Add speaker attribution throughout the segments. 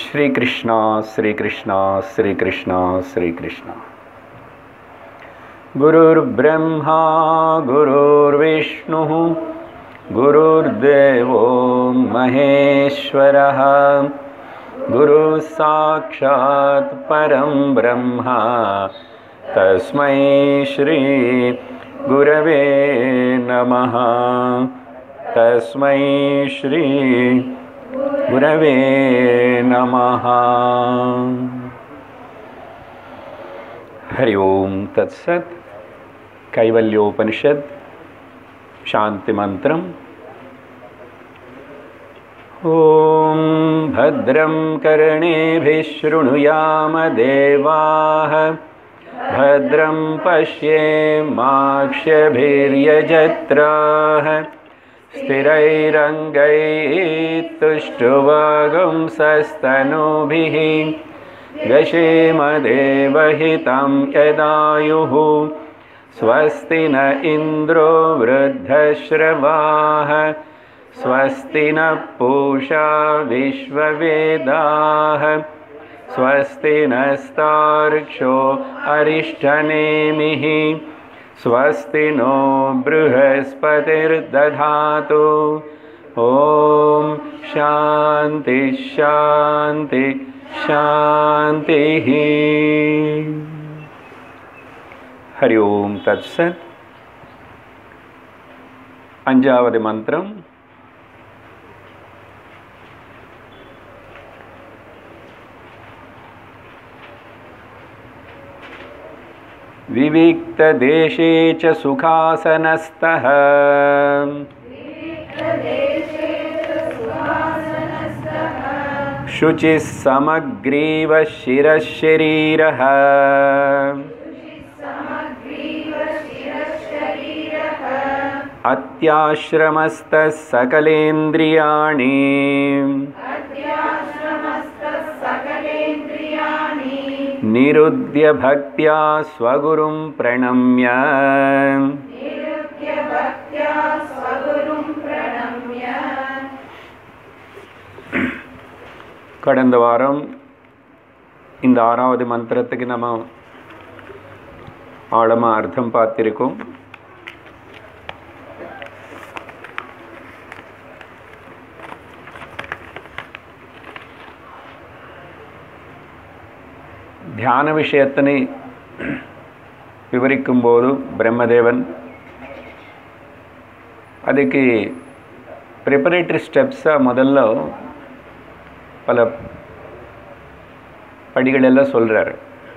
Speaker 1: श्री कृष्णा श्री कृष्णा श्री कृष्णा श्री कृष्णा। गुरुर्ब्रह्मा गुरुर्विष्णुः गुरुर्देवो महेश्वरः गुरुः साक्षात् परं ब्रह्म तस्मै श्री गुरवे नमः। तस्मै श्री गुरवे नमः। हरि ओम तत्सत्। कैवल्योपनिषद शांति मंत्रम। ओम भद्रं कर्णेभिः शृणुयाम देवाः भद्रं पश्येमाक्षभिर्यजत्राः स्थिरैरङ्गैस्तुष्टुवागुंसस्तनूभिः व्यशेमदेवहितं यदायुः स्वस्ति न इन्द्रो वृद्धश्रवाः स्वस्ति नः पूषा विश्ववेदाः स्वस्ति नस्तार्क्ष्यो अरिष्ठनेमिः स्वस्ति नो बृहस्पतिर्दधातु। ॐ शान्ति शान्ति शान्तिः। हरि ओम तत्सत्। अञ्जावदि मन्त्रम्। विविक्तदेशे च सुखासनस्थः शुचिः समग्रीव शिरशरीरः अत्याश्रमस्तः सकलेन्द्रियाणि निरुद्य भक्त्या स्वगुरुं प्रणम्य கடந்த வாரம் இந்த ஆறாவது மந்திரத்துக்கு நம்ம ஆழமாக அர்த்தம் பார்த்திருக்கோம். தியான விஷயத்தினை விவரிக்கும்போது பிரம்மதேவன் அதுக்கு ப்ரிப்பரேட்டரி ஸ்டெப்ஸாக முதல்ல பல படிகளெல்லாம் சொல்கிறார்.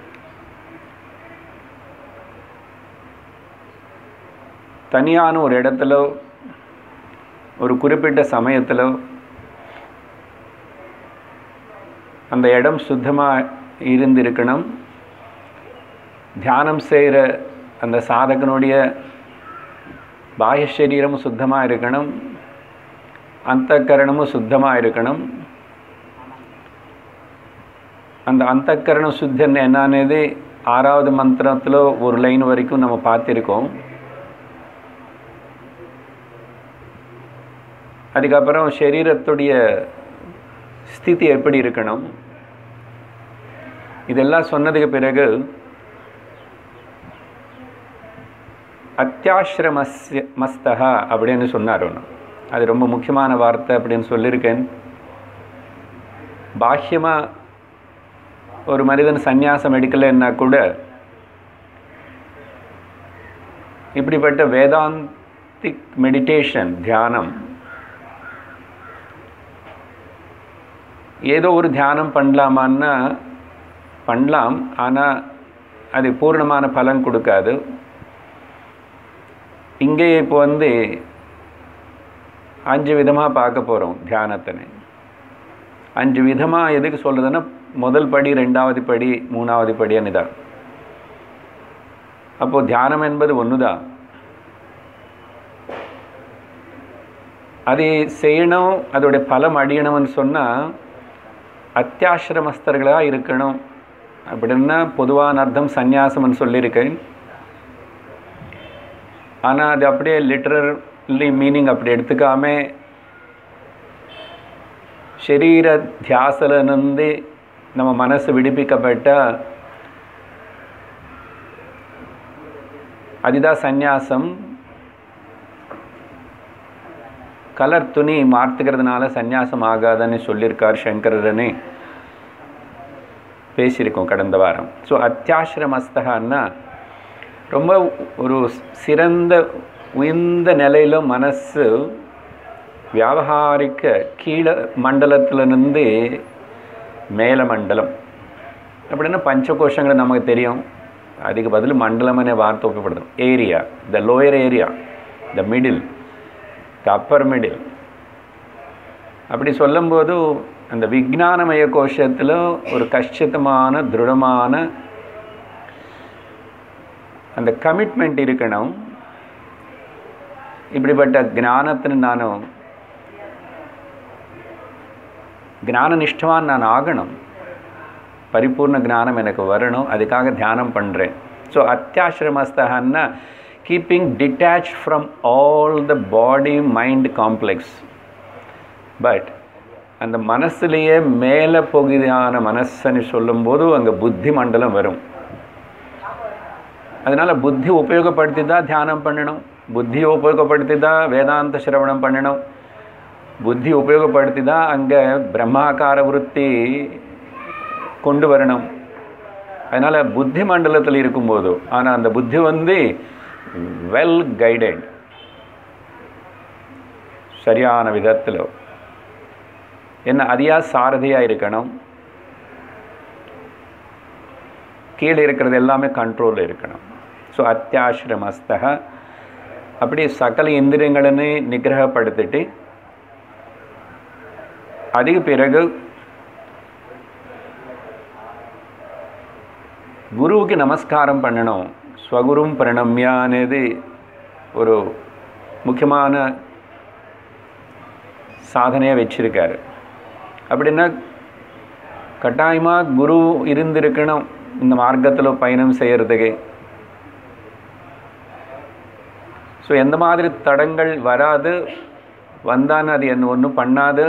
Speaker 1: தனியான ஒரு இடத்துல ஒரு குறிப்பிட்ட சமயத்தில் அந்த இடம் சுத்தமாக இருந்திருக்கணும். தியானம் செய்கிற அந்த சாதகனுடைய பாஹ்ய சரீரமும் சுத்தமாக இருக்கணும், அந்தக்கரணமும் சுத்தமாக இருக்கணும். அந்த அந்தக்கரண சுத்தம் என்னன்னது ஆறாவது மந்திரத்தில் ஒரு லைன் வரைக்கும் நம்ம பார்த்திருக்கோம். அதுக்கப்புறம் சரீரத்துடைய ஸ்திதி எப்படி இருக்கணும் இதெல்லாம் சொன்னதுக்கு பிறகு அத்தியாசிரமஸ்தஹா அப்படின்னு சொன்னார். அது ரொம்ப முக்கியமான வார்த்தை அப்படின்னு சொல்லியிருக்கேன். பாஹ்யமாக ஒரு மனிதன் சந்நியாசம் எடுக்கலைன்னா கூட இப்படிப்பட்ட வேதாந்திக் மெடிடேஷன் தியானம் ஏதோ ஒரு தியானம் பண்ணலாமான்னா பண்ணலாம், ஆனால் அது பூர்ணமான பலன் கொடுக்காது. இங்கே இப்போ 5 விதமாக பார்க்க போகிறோம் தியானத்தினை. 5 விதமாக எதுக்கு சொல்கிறதுன்னா முதல் படி, 2வது படி, 3வது படி அன்னுதான். அப்போது தியானம் என்பது ஒன்று தான். அது செய்யணும், அதோடைய பலம் அடையணும்னு சொன்னால் அத்தியாசிரமஸ்தர்களாக இருக்கணும் அப்படின்னா பொதுவான அர்த்தம் சந்நியாசம்னு சொல்லியிருக்கேன். ஆனால் அது அப்படியே லிட்டரலி மீனிங் அப்படி எடுத்துக்காமல் ಶರೀರ ಧ್ಯಾಸಲನಿಂದ ನಮ್ಮ ಮನಸ್ಸು ವಿಡಿಪಿக்கப்பಟ್ಟ அதுதான் சந்நியாசம். கலர் துணி மாற்றுக்கிறதுனால சந்நியாசம் ஆகாதுன்னு சொல்லியிருக்கார் சங்கரன்னு பேசியிருக்கோம் கடந்த வாரம். ஸோ அத்தியாசிரமஸ்தகன்னா ரொம்ப ஒரு சிறந்த உயர்ந்த நிலையில் மனசு வியாபகாரிக்க கீழே மண்டலத்திலிருந்து மேல மண்டலம் அப்படின்னா பஞ்சகோஷங்களை நமக்கு தெரியும். அதுக்கு பதில் மண்டலம் அనే வார்த்தை உபயோகப்படுது. Area, the lower area, the middle, the upper middle. அப்படி சொல்லும்போது அந்த விஞ்ஞானமய கோஷத்தில் ஒரு கஷ்டமான திருடமான அந்த கமிட்மெண்ட் இருக்கணும். இப்படிப்பட்ட ஞானத்தின் நானும் ஞானனிஷ்டவான் நான் ஆகணும். பரிபூர்ண ஞானம் எனக்கு வரணும். அதுக்காக தியானம் பண்ணுறேன். ஸோ அத்தியாசிரமஸ்தகன்னா keeping detach from all the body mind complex. But அந்த மனசுலேயே மேலே பகுதியான மனசுன்னு சொல்லும்போது அங்கே புத்தி மண்டலம் வரும். அதனால் புத்தி உபயோகப்படுத்தி தான் தியானம் பண்ணணும். புத்தியை உபயோகப்படுத்தி தான் வேதாந்த சிரவணம் பண்ணணும். புத்தி உபயோகப்படுத்தி தான் அங்கே பிரம்மாக்கார விருத்தி கொண்டு வரணும். அதனால் புத்தி மண்டலத்தில் இருக்கும்போது ஆனால் அந்த புத்தி வெல் கைடட், சரியான விதத்தில் என்ன அதிகா சாரதியாக இருக்கணும். கீழே இருக்கிறது எல்லாமே கண்ட்ரோலில் இருக்கணும். ஸோ அத்தியாசிரமஸ்தக அப்படி சகல இந்திரியಗಳನ್ನು நிகிரகப்படுத்திட்டு அதுக்கு பிறகு குருவுக்கு நமஸ்காரம் பண்ணணும். ஸ்வகுரும் பிரணம்யானது ஒரு முக்கியமான சாதனையாக வச்சிருக்காரு. அப்படின்னா கட்டாயமாக குரு இருந்திருக்கணும் இந்த மார்க்கத்தில் பயணம் செய்கிறதுக்கு. ஸோ எந்த மாதிரி தடங்கள் வராது, வந்தான்னு அது என்ன ஒன்றும் பண்ணாது,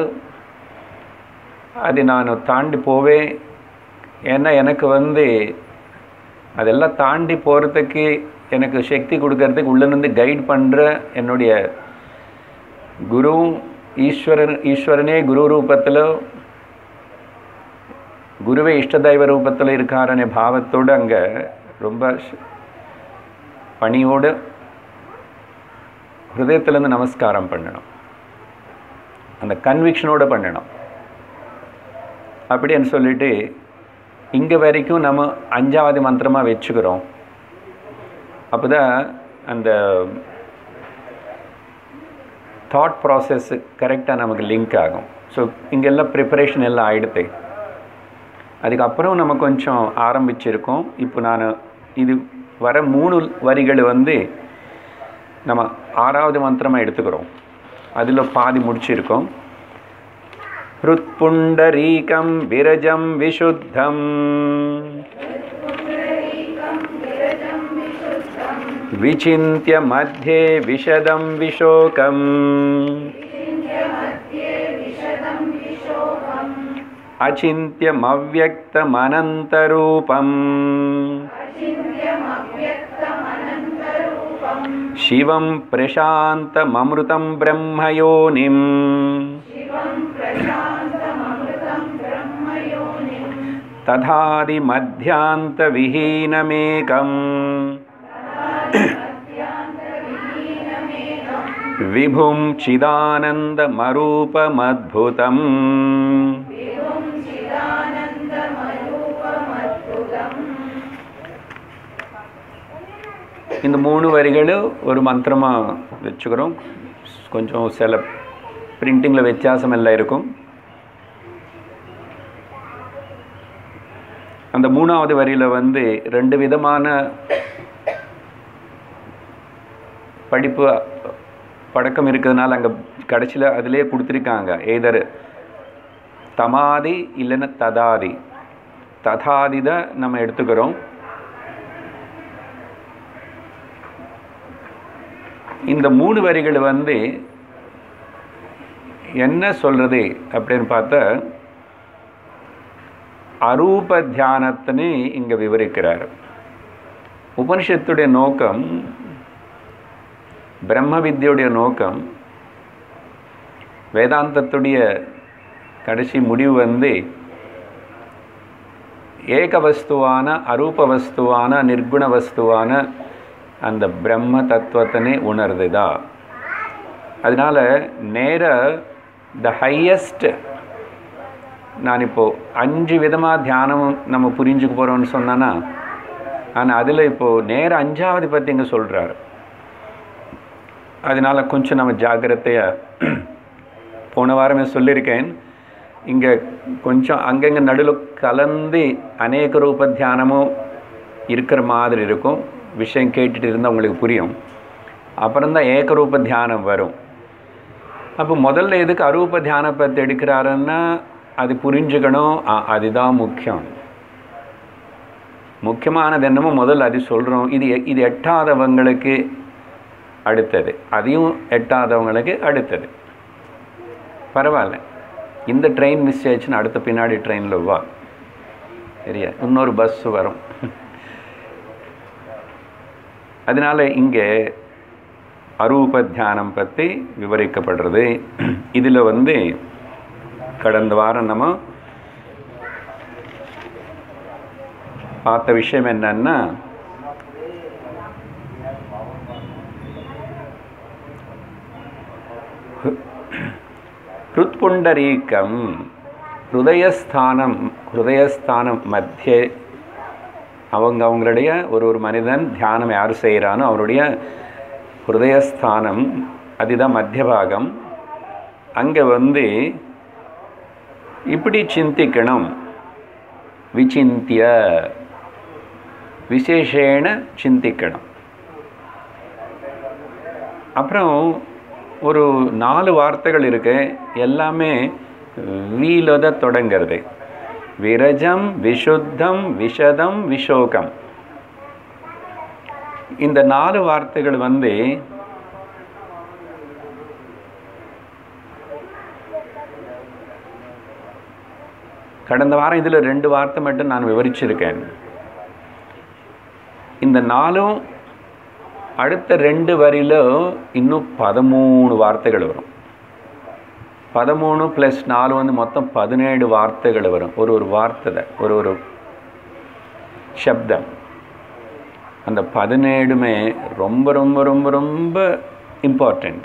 Speaker 1: அது நான் தாண்டி போவேன். ஏன்னா எனக்கு அதெல்லாம் தாண்டி போகிறதுக்கு எனக்கு சக்தி கொடுக்கறதுக்கு உள்ளேருந்து கைட் பண்ணுற என்னுடைய குரு ஈஸ்வரனே குரு ரூபத்தில், குருவே இஷ்டதெய்வ ரூபத்தில் இருக்காரனே பாவத்தோடு அங்கே ரொம்ப பணியோடு ஹிருதயத்திலேருந்து நமஸ்காரம் பண்ணணும். அந்த கன்விக்ஷனோடு பண்ணணும். அப்படின்னு சொல்லிட்டு இங்கே வரைக்கும் நம்ம 5வது மந்திரமாக வச்சுக்கிறோம். அப்போ தான் அந்த தாட் ப்ராசஸ் கரெக்டாக நமக்கு லிங்க் ஆகும். ஸோ இங்கெல்லாம் ப்ரிப்பரேஷன் எல்லாம் ஆகிடுது. அதுக்கப்புறம் நம்ம கொஞ்சம் ஆரம்பிச்சிருக்கோம். இப்போ நான் இது வர 3 வரிகள் நம்ம 6வது மந்திரமாக எடுத்துக்கிறோம். அதில் பாதி முடிச்சிருக்கோம். ஹ்ருத்புண்டரீகம் விரஜம் விஷுத்தம் விசிந்திய மத்யே விஷதம் விஷோகம் அச்சிந்தியமவ்யக்தமனந்தரூபம் சிவம் பிரசாந்தமம்ருதம் பிரம்மயோனிம் ததாதி மத்யாந்த விஹீனமேகம் விபும் சிதானந்தமரூபமத்புதம். இந்த 3 வரிகள் ஒரு மந்திரமாக வச்சுக்கிறோம். கொஞ்சம் சில பிரிண்டிங்கில் வித்தியாசம் எல்லாம் இருக்கும். அந்த 3வது வரியில் 2 விதமான படிப்பு பழக்கம் இருக்கிறதுனால அங்கே கடைசியில் அதிலே கொடுத்துருக்காங்க. எதர் தமாதி இல்லைன்னா ததாதி. ததாதி தான் நம்ம எடுத்துக்கிறோம். இந்த 3 வரிகள் என்ன சொல்கிறது அப்படின்னு பார்த்தா அரூப தியானத்தினை இங்கே விவரிக்கிறார். உபனிஷத்துடைய நோக்கம், பிரம்ம வித்யுடைய நோக்கம், வேதாந்தத்துடைய கடைசி முடிவு வந்து ஏக வஸ்துவான அரூப வஸ்துவான நிர்குண வஸ்துவான அந்த பிரம்ம தத்துவத்தினை உணர்துதா. அதனால் நேர த ஹையஸ்ட், நான் இப்போது 5 விதமாக தியானம் நம்ம புரிஞ்சுக்க போகிறோம்னு சொன்னேன்னா, ஆனால் அதில் இப்போது நேர 5ஆவது பற்றி இங்கே சொல்கிறார். அதனால் கொஞ்சம் நம்ம ஜாக்கிரதையாக, போன வாரமே சொல்லியிருக்கேன், இங்கே கொஞ்சம் அங்கங்கே நடுவில் கலந்து அநேக ரூப தியானமும் இருக்கிற மாதிரி இருக்கும். விஷயம் கேட்டுட்டு இருந்தால் உங்களுக்கு புரியும். அப்புறம்தான் ஏகரூப தியானம் வரும். அப்போ முதல்ல எதுக்கு அரூப தியானம் பற்றி எடுக்கிறாருன்னா அது புரிஞ்சுக்கணும். அதுதான் முக்கியம். முக்கியமானது என்னமோ முதல்ல அது சொல்கிறோம். இது எட்டாதவங்களுக்கு அடுத்தது, அதையும் எட்டாதவங்களுக்கு அடுத்தது. பரவாயில்ல, இந்த ட்ரெயின் மிஸ் ஆயிடுச்சுன்னு அடுத்த பின்னாடி ட்ரெயினில் வா, சரியா, இன்னொரு பஸ் வரும். அதனால் இங்கே அரூப தியானம் பற்றி விவரிக்கப்படுறது. இதில் வந்து கடந்த வாரம் நம்ம பார்த்த விஷயம் என்னன்னா, ஹ்ருத்புண்டரீகம் ஹிருதயஸ்தானம் மத்திய, அவங்களுடைய ஒரு மனிதன் தியானம் யார் செய்கிறானோ அவருடைய ஹிருதயஸ்தானம், அதுதான் மத்திய பாகம். அங்கே வந்து இப்படி சிந்திக்கணும். விசிந்திய, விசேஷேன சிந்திக்கணும். அப்புறம் ஒரு 4 வார்த்தைகள் இருக்கு, எல்லாமே வீலத தொடங்கிறது. விரஜம், விஷுத்தம், விஷதம், விஷோகம். இந்த 4 வார்த்தைகள் வந்து கடந்த வாரம் இதில் 2 வார்த்தை மட்டும் நான் விவரிச்சிருக்கேன். இந்த 4ம் அடுத்த 2 வரியில் இன்னும் 13 வார்த்தைகள் வரும். 13 + 4 வந்து மொத்தம் 17 வார்த்தைகள் வரும். ஒரு வார்த்தை, ஒரு சப்தம். அந்த 17மே ரொம்ப ரொம்ப ரொம்ப ரொம்ப இம்பார்ட்டண்ட்.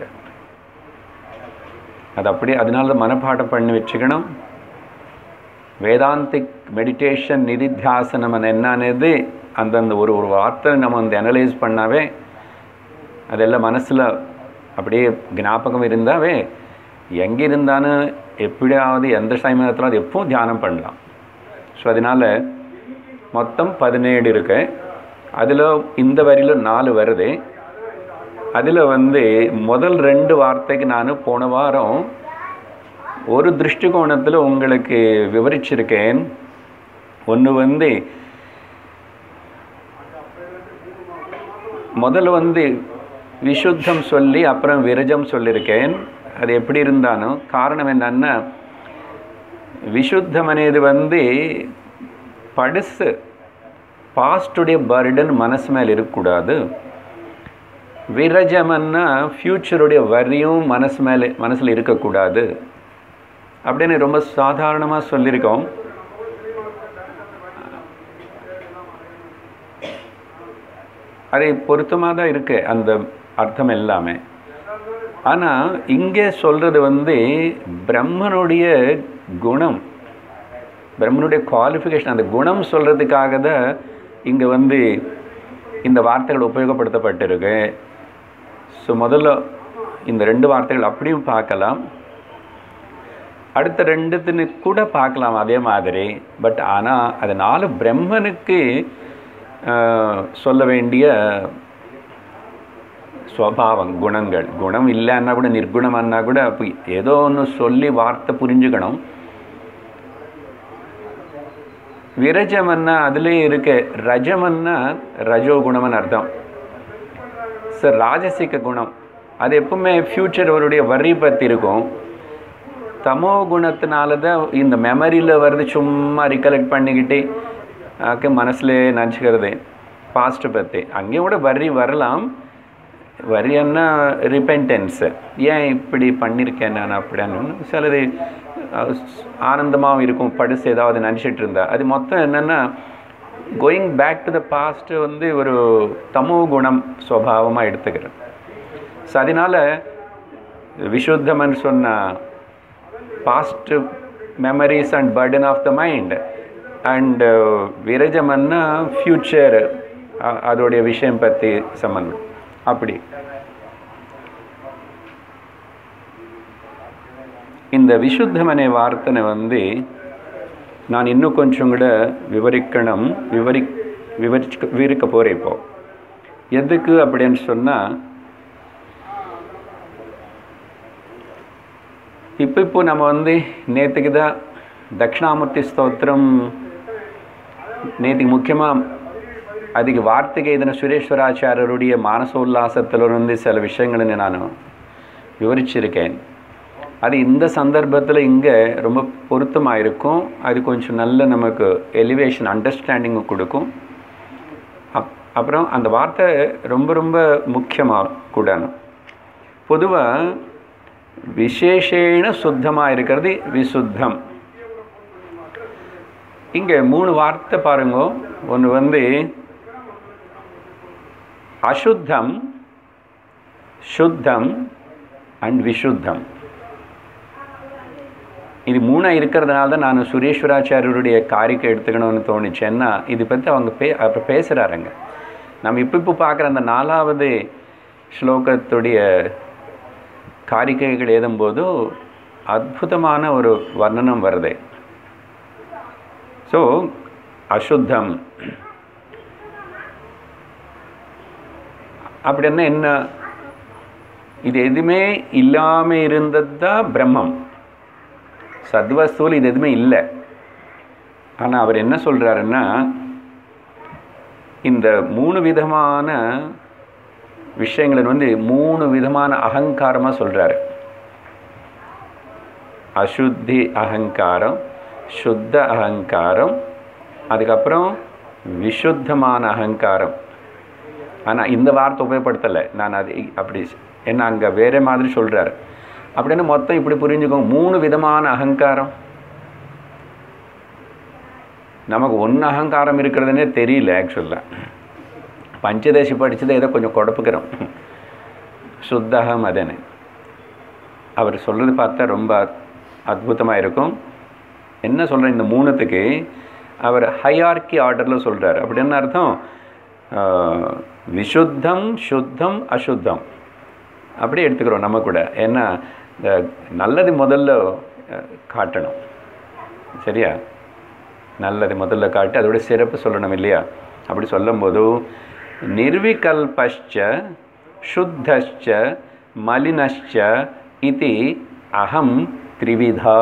Speaker 1: அது அப்படியே, அதனால தான் மனப்பாடம் பண்ணி வச்சுக்கணும். வேதாந்திக் மெடிடேஷன் நிதித்தியாசனம் என்னது, அந்தந்த ஒரு வார்த்தை நம்ம வந்து அனலைஸ் பண்ணாவே, அதெல்லாம் மனசில் அப்படியே ஞாபகம் இருந்தாவே, எங்கே இருந்தாலும் எப்படியாவது எந்த சமயத்தில் அது எப்பவும் தியானம் பண்ணலாம். ஸோ அதனால் மொத்தம் 17 இருக்கு. அதில் இந்த வரியில் 4 வருது. அதில் வந்து முதல் 2 வார்த்தைக்கு நான் போன வாரம் ஒரு திருஷ்டிகோணத்தில் உங்களுக்கு விவரிச்சிருக்கேன். ஒன்று வந்து முதல்ல வந்து விஷுத்தம் சொல்லி அப்புறம் விரஜம் சொல்லியிருக்கேன். அது எப்படி இருந்தாலும் காரணம் என்னன்னா, விஷுத்தம் అనేది வந்து படுசு, பாஸ்டுடைய பர்டன் மனசு மேலே இருக்கக்கூடாது. விரஜம்னா ஃப்யூச்சருடைய வரியும் மனசில் இருக்கக்கூடாது அப்படின்னு ரொம்ப சாதாரணமாக சொல்லியிருக்கோம். அது பொருத்தமாக தான் இருக்கு அந்த அர்த்தம் எல்லாமே. ஆனால் இங்கே சொல்கிறது வந்து பிரம்மனுடைய குணம், பிரம்மனுடைய குவாலிஃபிகேஷன், அந்த குணம் சொல்கிறதுக்காக தான் இங்கே வந்து இந்த வார்த்தைகள் உபயோகப்படுத்தப்பட்டிருக்கு. ஸோ முதல்ல இந்த 2 வார்த்தைகள் அப்படியும் பார்க்கலாம், அடுத்த 2 கூட பார்க்கலாம் அதே மாதிரி. பட் ஆனால் அதனால் பிரம்மனுக்கு சொல்ல வேண்டிய ஸ்வபாவம், குணங்கள், குணம் இல்லைன்னா கூட நிர்குணம்னா கூட அப்போ ஏதோ ஒன்று சொல்லி வார்த்தை புரிஞ்சுக்கணும். விரஜமன்னா அதுலேயே இருக்க, ரஜமன்னா ரஜோகுணம்னு அர்த்தம். சார் ராஜசிக குணம் அது எப்பவுமே ஃப்யூச்சர் அவருடைய வரி பற்றி இருக்கும். தமோ குணத்தினால தான் இந்த மெமரியில் வருது, சும்மா ரிகலெக்ட் பண்ணிக்கிட்டு மனசில் நினச்சிக்கிறது பாஸ்ட்டை பற்றி. அங்கேயும் கூட வரி வரலாம், வரின்னா ரிப்பென்டன்ஸு, ஏன் இப்படி பண்ணியிருக்கேன் நான் அப்படின்னு. சிலது ஆனந்தமாகவும் இருக்கும், படுசு ஏதாவது நினச்சிட்டு இருந்தா. அது மொத்தம் என்னென்னா going back to the past ஒரு தமோ குணம் சுபாவமாக எடுத்துக்கிறேன். ஸோ அதனால் விஷுத்தமன் சொன்ன past memories and burden of the mind, and விரஜமன்னா ஃப்யூச்சர், அதோடைய விஷயம் பற்றி சம்பந்தம். அப்படி இந்த விஷுத்தமனை வார்த்தனை நான் இன்னும் கொஞ்சம் கூட விவரிக்க போகிறேன். இப்போ எதுக்கு அப்படின்னு சொன்னால், இப்போ நம்ம நேற்றுக்கு தான் தட்சிணாமூர்த்தி ஸ்தோத்திரம், நேற்றுக்கு முக்கியமாக அதுக்கு வார்த்தைக்கு எதின சுரேஸ்வராச்சாரியருடைய மானசோல்லாசத்திலிருந்து சில விஷயங்களை நான் விவரிச்சிருக்கேன். அது இந்த சந்தர்ப்பத்தில் இங்கே ரொம்ப பொருத்தமாக இருக்கும். அது கொஞ்சம் நல்ல நமக்கு எலிவேஷன் அண்டர்ஸ்டாண்டிங்கு கொடுக்கும். அப்புறம் அந்த வார்த்தை ரொம்ப ரொம்ப முக்கியமாக கூடணும். பொதுவாக விசேஷேன சுத்தமாக இருக்கிறது விசுத்தம். இங்கே 3 வார்த்தை பாருங்க. ஒன்று அசுத்தம், சுத்தம் அண்ட் விசுத்தம். இது 3 இருக்கிறதுனால தான் நான் சுரேஸ்வராச்சாரியருடைய காரிக்கை எடுத்துக்கணும்னு தோணுச்சேன்னா, இது பற்றி அவங்க அப்புறம் பேசுகிறாருங்க. நம்ம இப்போ பார்க்குற அந்த 4வது ஸ்லோகத்துடைய காரிக்கைகள் எழுதும்போது அற்புதமான ஒரு வர்ணனம் வருது. ஸோ அசுத்தம் அப்படின்னா என்ன? இது எதுவுமே இல்லாமல் இருந்தது தான் பிரம்மம். சத்வஸ்துவில் இது எதுவுமே இல்லை. ஆனால் அவர் என்ன சொல்கிறாருன்னா, இந்த 3 விதமான விஷயங்களை 3 விதமான அகங்காரமாக சொல்கிறாரு. அசுத்தி அகங்காரம், சுத்த அகங்காரம், அதுக்கப்புறம் விசுத்தமான அகங்காரம். ஆனால் இந்த வார்த்தை உபயோகப்படுத்தலை நான். அது அப்படி என்ன அங்கே வேறு மாதிரி சொல்கிறார். அப்படின்னு மொத்தம் இப்படி புரிஞ்சுக்கோங்க, 3 விதமான அகங்காரம். நமக்கு ஒன்று அகங்காரம் இருக்கிறதுனே தெரியல. ஆக்சுவலாக பஞ்சதேசி படித்ததை ஏதோ கொஞ்சம் குழப்புக்கிறோம். சுத்தகம் அதனே அவர் சொல்கிறது பார்த்தா ரொம்ப அற்புதமாக இருக்கும். என்ன சொல்கிற, இந்த 3த்துக்கு அவர் ஹையார்கி ஆர்டரில் சொல்கிறார். அப்படின்னு அர்த்தம், விசுத்தம், சுத்தம், அசுத்தம் அப்படி எடுத்துக்கிறோம் நம்ம கூட. ஏன்னா இந்த நல்லது முதல்ல காட்டணும், சரியா? நல்லது முதல்ல காட்டி அதோட சிறப்பு சொல்லணும் இல்லையா? அப்படி சொல்லும்போது நிர்விகல்பஷ்ச சுத்தஷ்ச மலினஷ்ச இதி அகம் த்ரிவிதா.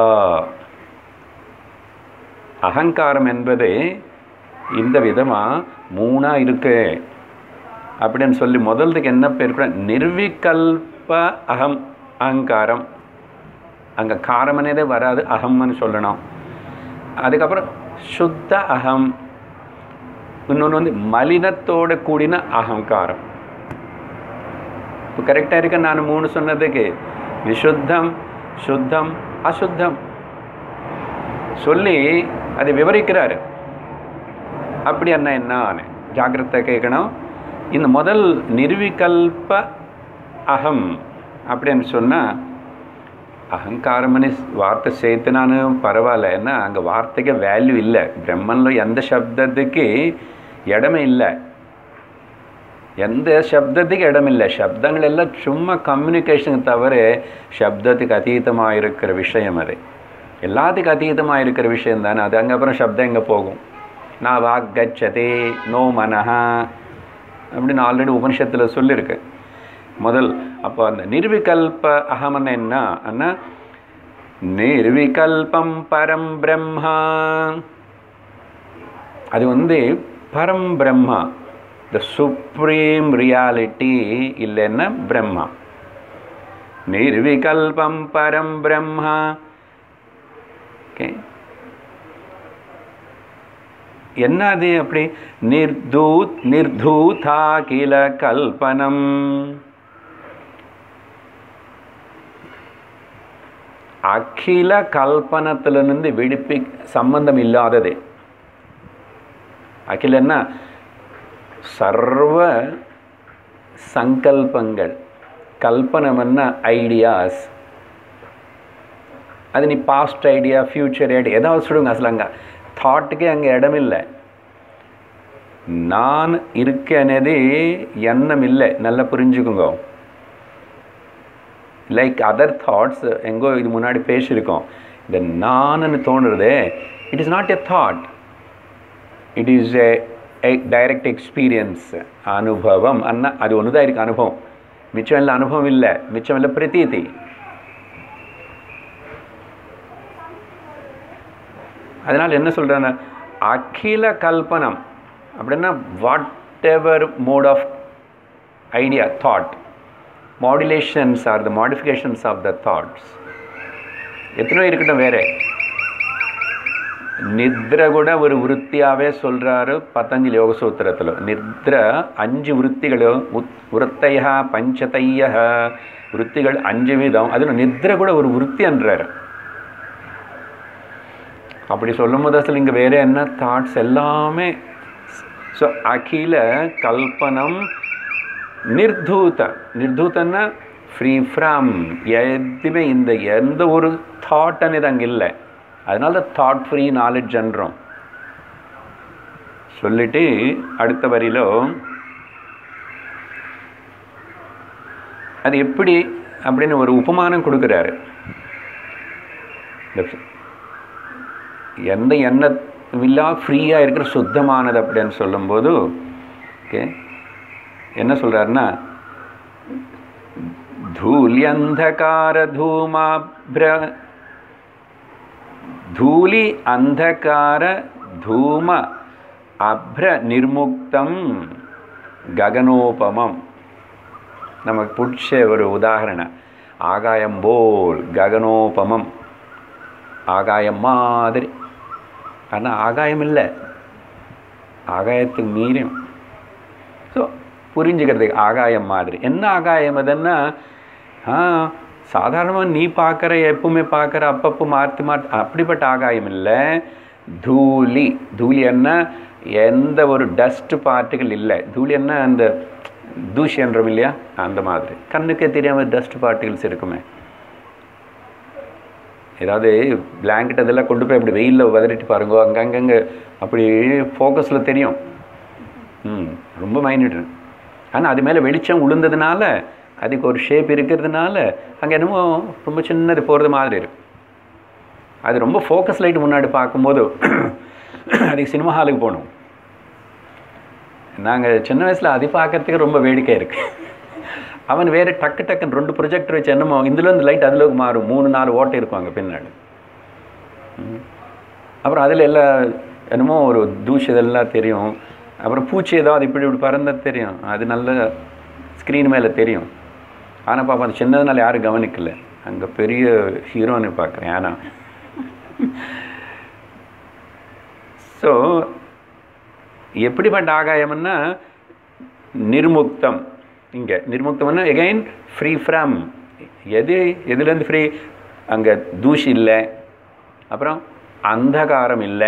Speaker 1: அகங்காரம் என்பது இந்த விதமாக 3 இருக்கு அப்படின்னு சொல்லி முதல்துக்கு என்ன பேர் கூட நிர்விகல்ப அகங்காரம். அங்கே காரமனேதே வராது, அகம்னு சொல்லணும். அதுக்கப்புறம் சுத்த அகம், இன்னொன்று மலினத்தோடு கூடின அகங்காரம். இப்போ கரெக்டாக இருக்க நான் 3 சொன்னதுக்கு விசுத்தம், சுத்தம், அசுத்தம் சொல்லி அதை விவரிக்கிறாரு. அப்படி என்ன ஜாக்கிரதை கேட்கணும். இந்த முதல் நிர்விகல்ப அகம் அப்படின்னு சொன்னால், அகங்காரம்னு வார்த்தை சேர்த்துனாலும் பரவாயில்ல. ஏன்னா அங்கே வார்த்தைக்கு வேல்யூ இல்லை. பிரம்மனில் எந்த சப்தத்துக்கு இடமே இல்லை, எந்த சப்தத்துக்கு இடமில்லை. சப்தங்கள் எல்லாம் சும்மா கம்யூனிகேஷனுக்கு தவிர சப்தத்துக்கு அதீதமாக இருக்கிற விஷயம். அது எல்லாத்துக்கும் அதீதமாக இருக்கிற விஷயம் தானே அது. அங்கே அப்புறம் சப்தம் எங்கே போகும்? நான் வாக் கச்சதே நோ மனஹா அப்படின்னு ஆல்ரெடி உபனிஷத்தில் சொல்லியிருக்கு முதல். அப்போ அந்த நிர்விகல்ப அகமன் என்ன அண்ணா, நிர்விகல்பம் பரம் பிரம்மா. அது பரம் பிரம்மா, த சுப்ரீம் ரியாலிட்டி இல்லைன்னா பிரம்மா. நிர்விகல்பம் பரம் பிரம்மா என்ன அது அப்படி? நிர்தூதா கில கல்பனம். அகில கல்பனத்திலிருந்து விடுப்பி சம்பந்தம் இல்லாதது. அகிலன்னா சர்வ சங்கல்பங்கள். கல்பனம்னா ஐடியாஸ். அது நீ பாஸ்ட் ஐடியா, ஃப்யூச்சர் ஐடியா ஏதாவது சொல்லுங்க. அசல் அங்கே தாட்டுக்கே அங்கே இடமில்லை. நான் இருக்கனது எண்ணம் இல்லை. நல்லா புரிஞ்சுக்குங்க. லைக் அதர் தாட்ஸ் எங்கோ இது முன்னாடி பேசியிருக்கோம். இந்த நான்னு தோணுறது, it is not a thought, it is a direct experience. அனுபவம் அண்ணா அது ஒன்று தான் இருக்குது. அனுபவம் மிச்சம் இல்லை. அனுபவம் இல்லை, மிச்சம் இல்லை பிரதீதி. அதனால் என்ன சொல்கிறேன்னா, அகில கல்பனம் அப்படின்னா whatever mode of idea, thought, modulations or the modifications of the thoughts எத்தனையோ இருக்கட்டும். வேறு நித்ரை கூட ஒரு விருத்தியாகவே சொல்கிறாரு பதஞ்சலி யோக சூத்திரத்தில். நித்ரை 5 விருத்திகளும், விருத்தையா பஞ்சதைய விருத்திகள் 5 வீதம். அதில் நித்ரை கூட ஒரு விருத்தி என்றார். அப்படி சொல்லும் போது அசல் இங்கே வேறு என்ன தாட்ஸ் எல்லாமே. ஸோ அகில கல்பனம் நிர்தூத. நிர்தூத்தன்னா ஃப்ரீ ஃப்ரம் எதுவுமே, இந்த எந்த ஒரு தாட் అనేది அங்கே இல்லை. அதனால தான் தாட் ஃப்ரீ நாலேஜ் என்றோம். சொல்லிட்டு அடுத்த வரியில அது எப்படி அப்படின்னு ஒரு உபமானம் கொடுக்குறாரு. எந்த எண்ணமில்லா ஃப்ரீயாக இருக்கிற சுத்தமானது அப்படின்னு சொல்லும்போது ஓகே என்ன சொல்கிறாருன்னா, தூலி அந்தகார தூம அப்ர நிர்முக்தம் ககனோபமம். நமக்கு பிடிச்ச ஒரு உதாரணம், ஆகாயம் போல் ககனோபமம். ஆகாயம் மாதிரி, ஆனால் ஆகாயம் இல்லை, ஆகாயத்துக்கு மீறியும். ஸோ புரிஞ்சுக்கிறதுக்கு ஆகாயம் மாதிரி. என்ன ஆகாயம் அதுன்னா, சாதாரணமாக நீ பார்க்குற, எப்பவுமே பார்க்குற, அப்பப்போ மாற்றி அப்படிப்பட்ட ஆகாயம் இல்லை. தூளி. தூளி என்ன, எந்த ஒரு டஸ்ட் பார்ட்டிகள் இல்லை. தூளி என்ன, அந்த தூசி என்றோம் இல்லையா, அந்த மாதிரி. கண்ணுக்கே தெரியாமல் டஸ்ட் பார்ட்டிகல்ஸ் இருக்குமே. ஏதாவது பிளாங்கெட் அதெல்லாம் கொண்டு போய் அப்படி வெயிலில் வதறிட்டு பாருங்கோ, அங்கங்கே அப்படி ஃபோக்கஸில் தெரியும். ரொம்ப மைன்யூட். ஆனால் அது மேலே வெளிச்சம் உளுந்ததுனால, அதுக்கு ஒரு ஷேப் இருக்கிறதுனால அங்கே என்னமோ ரொம்ப சின்னது போகிறது மாதிரி இருக்கும். அது ரொம்ப ஃபோக்கஸ் லைட் முன்னாடி பார்க்கும்போது அதுக்கு சினிமா ஹாலுக்கு போகணும். நாங்கள் சின்ன வயசில் அது பார்க்கறதுக்கு ரொம்ப வேடிக்கை இருக்குது. அவன் வேறு டக்குன்னு 2 ப்ரொஜெக்டர் வச்சு என்னமோ இதுலேருந்து லைட் அதில் மாறும். 3-4 ஓட்டை இருக்கும் அங்கே பின்னாடி. அப்புறம் அதில் எல்லாம் என்னமோ ஒரு தூசி இதெல்லாம் தெரியும். அப்புறம் பூச்சி ஏதாவது இப்படி பறந்தால் தெரியும். அது நல்ல ஸ்க்ரீன் மேலே தெரியும். ஆனால் பாப்பா அது சின்னதுனால யாரும் கவனிக்கல. அங்கே பெரிய ஹீரோன்னு பார்க்குறேன். ஆனால் ஸோ எப்படிப்பட்ட ஆகாயம்னா நிர்முக்தம். இங்கே நிர்முக்தம்னா எகைன் ஃப்ரீ ஃப்ரம். எதுலேருந்து ஃப்ரீ? அங்கே தூசி இல்லை, அப்புறம் அந்தகாரம் இல்லை.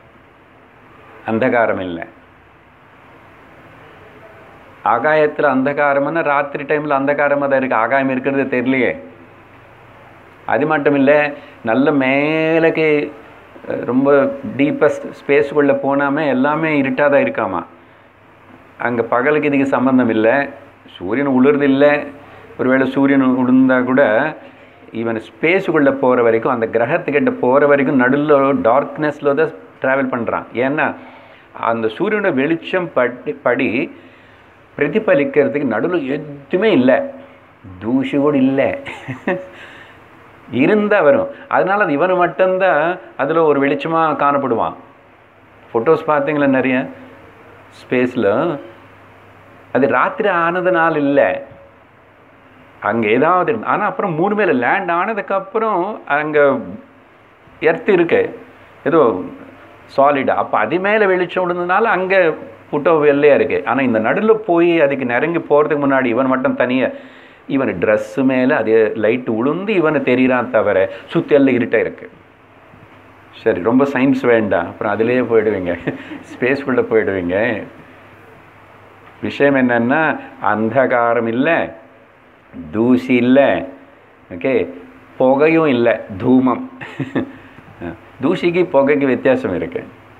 Speaker 1: ஆகாயத்தில் அந்தகாரம்னா ராத்திரி டைமில் அந்தகாரமாக தான் இருக்குது. ஆகாயம் இருக்கிறது தெரியலையே. அது மட்டும் இல்லை, நல்ல மேலக்கு ரொம்ப டீப்பஸ்ட் ஸ்பேஸுக்குள்ளே போனாமே எல்லாமே இருட்டாக தான் இருக்காமா. அங்கே பகலுக்கு இதுக்கு சம்மந்தம் இல்லை. சூரியன் உளுறது இல்லை. ஒருவேளை சூரியன் உளுந்தால் கூட ஈவன் ஸ்பேஸுக்குள்ளே போகிற வரைக்கும், அந்த கிரகத்துக்கிட்ட போகிற வரைக்கும் நடுவில் டார்க்னஸில் தான் ட்ராவல் பண்ணுறான். ஏன்னா அந்த சூரியனோட வெளிச்சம் படி பிரதிபலிக்கிறதுக்கு நடுவில் எதுவுமே இல்லை, தூசி கூட இல்லை. இருந்தால் வரும். அதனால் அது இவன் மட்டும்தான் அதில் ஒரு வெளிச்சமாக காணப்படுவான். ஃபோட்டோஸ் பார்த்தீங்களா நிறைய ஸ்பேஸில். அது ராத்திரி ஆனதுனால இல்லை, அங்கே ஏதாவது. ஆனால் அப்புறம் 3 மேலே லேண்ட் ஆனதுக்கப்புறம் அங்கே எர்த்து இருக்கு. ஏதோ சாலிடாக. அப்போ அது மேலே வெளிச்சம் விழுந்ததுனால அங்கே புட்டோ வெள்ளையாக இருக்குது. ஆனால் இந்த நடுவில் போய் அதுக்கு நெருங்கி போகிறதுக்கு முன்னாடி இவன் மட்டும் தனியாக இவன் ட்ரெஸ்ஸு மேலே அதே லைட்டு உளுந்து இவனை தெரிகிறான் தவிர சுற்றி எல்லாம் இருட்டாக இருக்குது. சரி, ரொம்ப சயின்ஸ் வேண்டாம், அப்புறம் அதிலே போயிடுவீங்க, ஸ்பேஸ்குள்ளே போயிடுவீங்க. விஷயம் என்னென்னா அந்தகாரம் இல்லை, தூசி இல்லை, ஓகே, புகையும் இல்லை, தூமம். தூசிக்கு புகைக்கு வித்தியாசம் இருக்கு.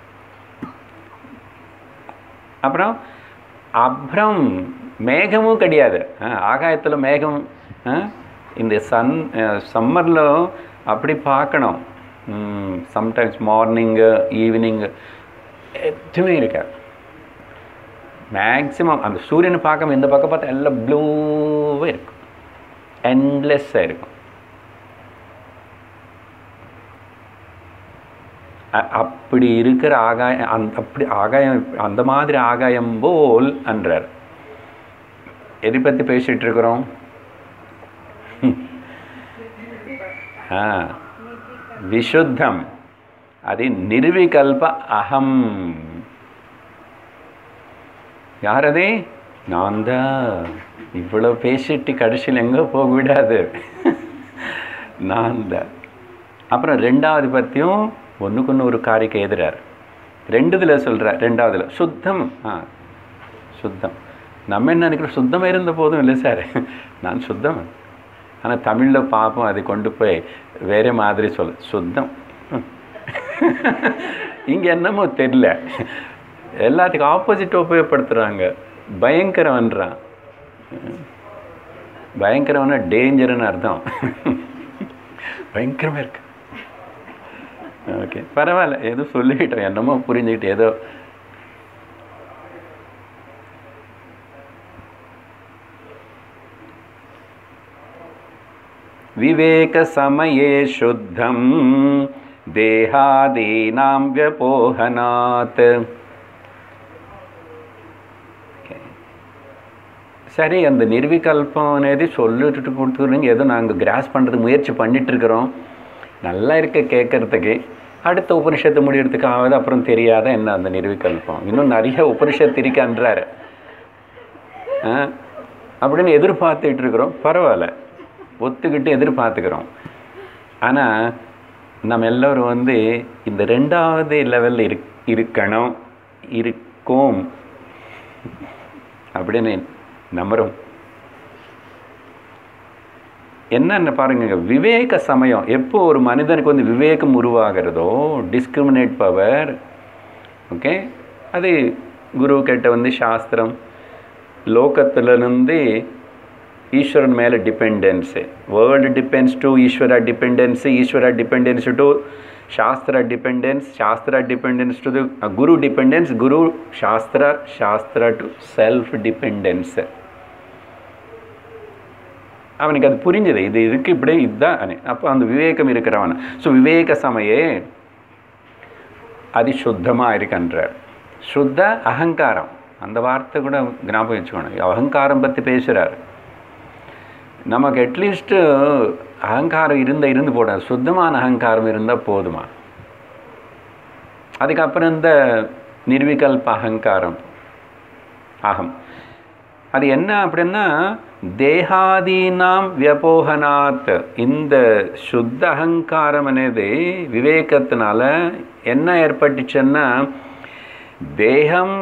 Speaker 1: அப்புறம் மேகமும் கிடையாது. ஆகாயத்தில் மேகம் இந்த சம்மரில் அப்படி பார்க்கணும். சம்டைம்ஸ் மார்னிங்கு ஈவினிங்கு எதுவுமே இருக்காது. மேக்ஸிமம் அந்த சூரியனை பார்க்க இந்த பக்கம் பார்த்தா எல்லாம் ப்ளூவாக இருக்கும், எண்ட்லெஸ்ஸாக இருக்கும். அப்படி இருக்கிற ஆகாயம், அப்படி ஆகாயம், அந்த மாதிரி ஆகாயம் போல் என்றார். எதை பற்றி பேசிகிட்டு இருக்கிறோம்? விசுத்தம், அது நிர்விகல்ப அகம். யார் அது? நான் தான். இவ்வளோ பேசிட்டு கடைசியில் எங்கே போக விடாது, நான் தான். அப்புறம் ரெண்டாவது பற்றியும் ஒன்றுக்கு ஒன்று ஒரு காரிக்கு எதிரார். ரெண்டுதில் சொல்கிறார். ரெண்டாவதுல சுத்தம். சுத்தம். நம்ம என்ன நினைக்கிறோம்? சுத்தமாக இருந்த போதும் இல்லை சார், நான் சுத்தம். ஆனால் தமிழில் பார்ப்போம், அதை கொண்டு போய் வேறு மாதிரி சுத்தம். இங்கே என்னமோ தெரியல, எல்லாத்துக்கும் ஆப்போசிட் உபயோகப்படுத்துகிறாங்க. பயங்கரவன்றான். பயங்கரவனா டேஞ்சர்னு அர்த்தம். பயங்கரமாக இருக்கு. ஓகே, பரவாயில்ல, ஏதோ சொல்லிக்கிட்டோம், என்னமோ புரிஞ்சுக்கிட்டு ஏதோ. விவேக சமயே சுத்தம் தேஹாதீனாம் வ்யபோஹனாத். சரி, அந்த நிர்விகல்பம் అనేది சொல்லிட்டு கொடுத்துருங்க. ஏதோ நாங்கள் கிராஸ் பண்ணுறதுக்கு முயற்சி பண்ணிகிட்ருக்குறோம். நல்லா இருக்க கேட்குறதுக்கு. அடுத்த உபனிஷத்து முடிகிறதுக்கு ஆகுது, அப்புறம் தெரியாத என்ன அந்த நிர்விகல்பம். இன்னும் நிறைய உபனிஷத்து இருக்கான்றார் அப்படின்னு எதிர்பார்த்துக்கிட்டு இருக்கிறோம். பரவாயில்ல, ஒத்துக்கிட்டு எதிர்பார்த்துக்கிறோம். ஆனால் நம்ம எல்லோரும் இந்த ரெண்டாவது லெவலில் இருக்கணும், இருக்கோம் அப்படின்னு நம்புகிறோம். என்னென்ன பாருங்க, விவேக சமயம் எப்போ ஒரு மனிதனுக்கு விவேகம் உருவாகிறதோ, டிஸ்கிரிமினேட் பவர், ஓகே, அது குரு கிட்ட சாஸ்திரம், லோகத்திலிருந்து ஈஸ்வரன் மேலே டிபெண்டன்ஸு, world depends to Ishwara dependence, Ishwara dependence to shastra dependence, shastra dependence to guru dependence, guru shastra, shastra to self dependence. அவனுக்கு அது புரிஞ்சுது, இது இருக்குது, இப்படி இதுதான். அப்போ அந்த விவேகம் இருக்கிறவன். ஸோ விவேக சமயே அது சுத்தமாக இருக்கின்றார். சுத்த அகங்காரம், அந்த வார்த்தை கூட ஞாபகம் வச்சுக்கணும். அகங்காரம் பற்றி பேசுகிறார். நமக்கு அட்லீஸ்ட்டு அகங்காரம் இருந்து போட, சுத்தமான அகங்காரம் இருந்தால் போதுமா. அதுக்கப்புறம் இந்த நிர்விகல்ப அகங்காரம், அகம், அது என்ன அப்படின்னா தேகாதீனாம் வியபோகனாத். இந்த சுத்த அகங்காரம் అనేది விவேகத்தினால என்ன ஏற்பட்டுச்சுன்னா, தேகம்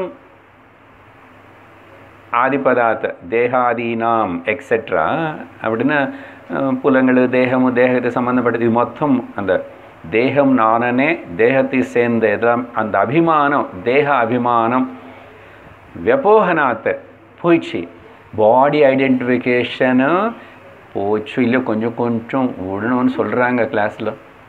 Speaker 1: ஆதிபதாத் தேகாதீனாம் எக்ஸெட்ரா அப்படின்னா புலங்கள், தேகமும் தேகத்தை சம்மந்தப்பட்டது, இது மொத்தம் அந்த தேகம் நானே, தேகத்தை சேர்ந்த எல்லாம் அந்த அபிமானம், தேக அபிமானம் வியபோகனாத் போயிடுச்சு. பாடி ஐடென்டிஃபிகேஷனு போச்சு. இல்லை கொஞ்சம் கொஞ்சம் விடணும்னு சொல்கிறாங்க கிளாஸில்.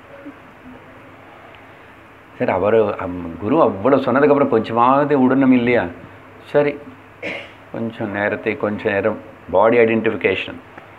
Speaker 1: சரி, அவர் குரு அவ்வளோ சொன்னதுக்கப்புறம் கொஞ்சமாவது விடணும் இல்லையா? சரி, கொஞ்சம் நேரம் பாடி ஐடென்டிஃபிகேஷன்.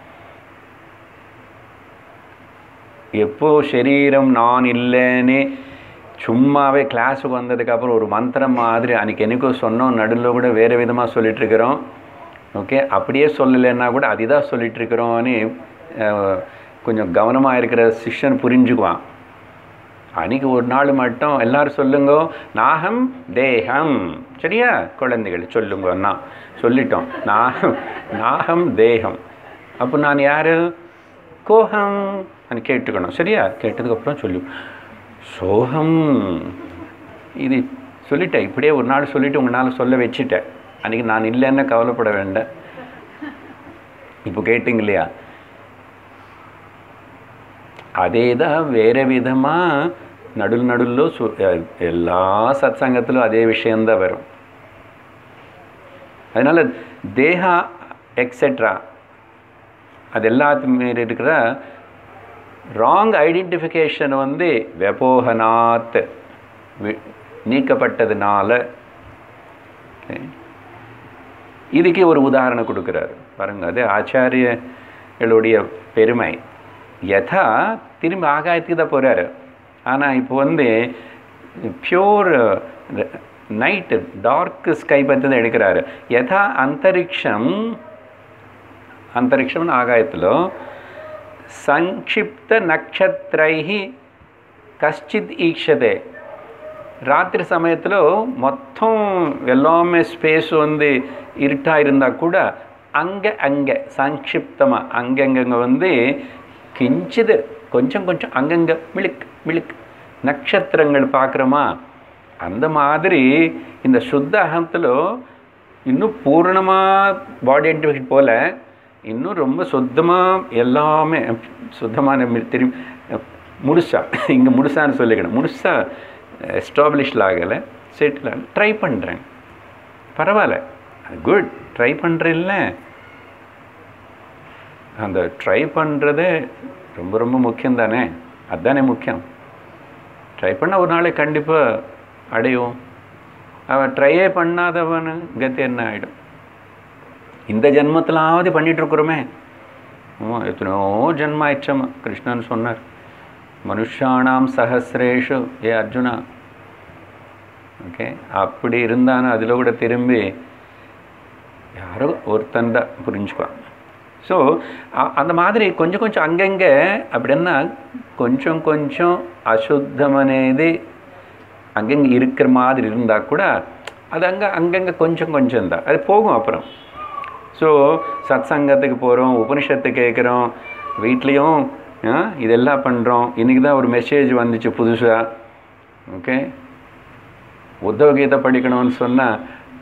Speaker 1: எப்போ சரீரம் நான் இல்லைன்னு சும்மாவே கிளாஸுக்கு வந்ததுக்கப்புறம் ஒரு மந்திரம் மாதிரி அன்றைக்கி எனக்கும் சொன்னோம், நடுவில் கூட வேறு விதமாக சொல்லிகிட்ருக்கிறோம். ஓகே, அப்படியே சொல்லலைன்னா கூட அதுதான் சொல்லிகிட்ருக்குறோன்னு கொஞ்சம் கவனமாக இருக்கிற சிஷ்யன் புரிஞ்சுக்குவான். அன்றைக்கி ஒரு நாள் மட்டும் எல்லோரும் சொல்லுங்கோ, நாகம் தேகம். சரியா குழந்தைகள் சொல்லுங்கன்னா சொல்லிட்டோம், நாகம் தேகம். அப்போ நான் யார்? கோஹம் கேட்டுக்கணும். சரியா கேட்டதுக்கப்புறம் சொல்லு சோகம். இது சொல்லிட்டேன், இப்படியே ஒரு நாள் சொல்லிவிட்டு உங்களால் சொல்ல வச்சுட்டேன். அன்றைக்கி நான் இல்லைன்னு கவலைப்பட வேண்டாம். இப்போ கேட்டிங்க இல்லையா? அதே தான் வேறு விதமாக நடுவில் எல்லா சத் சங்கத்திலும் அதே விஷயந்தான் வரும். அதனால் தேகா எக்ஸெட்ரா அது எல்லாத்துமே இருக்கிற ராங் ஐடென்டிஃபிகேஷன் வெபோகனாத் நீக்கப்பட்டதுனால. இதுக்கு ஒரு உதாரணம் கொடுக்குறாரு பாருங்க. அது ஆச்சாரியர்களுடைய பெருமை. யதா திரும்பி ஆகாயத்துக்கு தான் போகிறாரு. ஆனால் இப்போ பியூர் நைட்டு டார்க் ஸ்கை பற்றி தான் எடுக்கிறாரு. யதா அந்தரிக்ஷம்னு ஆகாயத்தில் சங்கிப்த நக்ஷத்ரைஹி கஷ்டித் ஈக்ஷதே. ராத்திரி சமயத்தில் மொத்தம் எல்லாமே ஸ்பேஸ் இருட்டாக இருந்தால் கூட அங்கே சங்கிப்தமாக அங்கங்கே கிஞ்சிது கொஞ்சம் அங்கங்கே மிளுக் நட்சத்திரங்கள் பார்க்குறோமா, அந்த மாதிரி இந்த சுத்த அகத்தில் இன்னும் பூர்ணமாக பாடி ஐடென்டிஃபிகேஷன் போல் இன்னும் ரொம்ப சுத்தமாக எல்லாமே சுத்தமான திரும்பி முழுசா இங்கே முழுசான்னு சொல்லிக்கணும். முழுசா எஸ்டாப்ளிஷ்ட் ஆகலை, செட்டில் ஆகலை. ட்ரை பண்ணுறேன், பரவாயில்ல, குட். ட்ரை பண்ணுறேன்ல, அந்த ட்ரை பண்ணுறது ரொம்ப ரொம்ப முக்கியம் தானே. அதுதானே முக்கியம். ட்ரை பண்ண ஒரு நாளைக்கு கண்டிப்பாக அடையும். அவன் ட்ரையே பண்ணாதவன் கத்தி என்ன ஆகிடும்? இந்த ஜென்மத்திலாவது பண்ணிகிட்ருக்குறோமே. எத்தனையோ ஜென்ம ஆயிடுச்சம்மா. கிருஷ்ணன் சொன்னார், மனுஷானாம் சஹசிரேஷு ஏ அர்ஜுனா. ஓகே, அப்படி இருந்தாலும் அதில் கூட திரும்பி யாரோ ஒருத்தன் தான் புரிஞ்சுக்குவான். ஸோ அந்த மாதிரி கொஞ்சம் அங்கங்கே அப்படின்னா கொஞ்சம் அசுத்தமனேது அங்கங்கே இருக்கிற மாதிரி இருந்தால் கூட அது அங்கங்கே கொஞ்சம் தான் அது போகும். அப்புறம் ஸோ சத் சங்கத்துக்கு போகிறோம், உபனிஷத்து கேட்குறோம், வீட்லேயும் இதெல்லாம் பண்ணுறோம். இன்றைக்கி தான் ஒரு மெசேஜ் வந்துச்சு புதுசாக. ஓகே, உத்தவகீதை படிக்கணும்னு சொன்னால்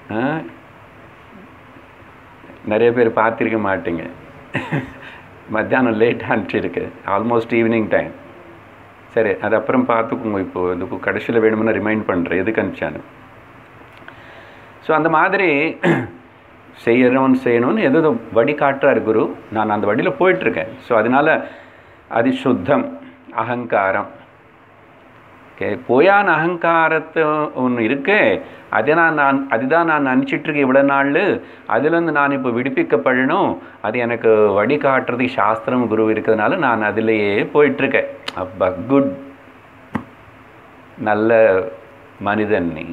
Speaker 1: நிறைய பேர் பார்த்துருக்க மாட்டீங்க. மத்தியானம் லேட் அனுப்பிச்சிருக்கு, ஆல்மோஸ்ட் ஈவினிங் டைம். சரி, அது அப்புறம் பார்த்துக்கோங்க. இப்போது இதுக்கு கடைசியில் வேணும்னு ரிமைண்ட் பண்ணுறேன் எதுக்கு அனுப்பிச்சானு. ஸோ அந்த மாதிரி செய்யணும்னு எது வழி காட்டுறார் குரு. நான் அந்த வழியில் போயிட்டுருக்கேன். ஸோ அதனால் அது சுத்தம் அகங்காரம். ஓகே, போயான அகங்காரத்தை ஒன்று இருக்கு, அதுதான் நான் நினச்சிட்ருக்கேன் இவ்வளோ நாள். அதுலேருந்து நான் இப்போ விடுவிக்கப்படணும். அது எனக்கு வழி காட்டுறதுக்கு சாஸ்திரம் குரு இருக்கிறதுனால நான் அதிலேயே போயிட்டுருக்கேன். அப்போ குட், நல்ல மனிதன் நீ.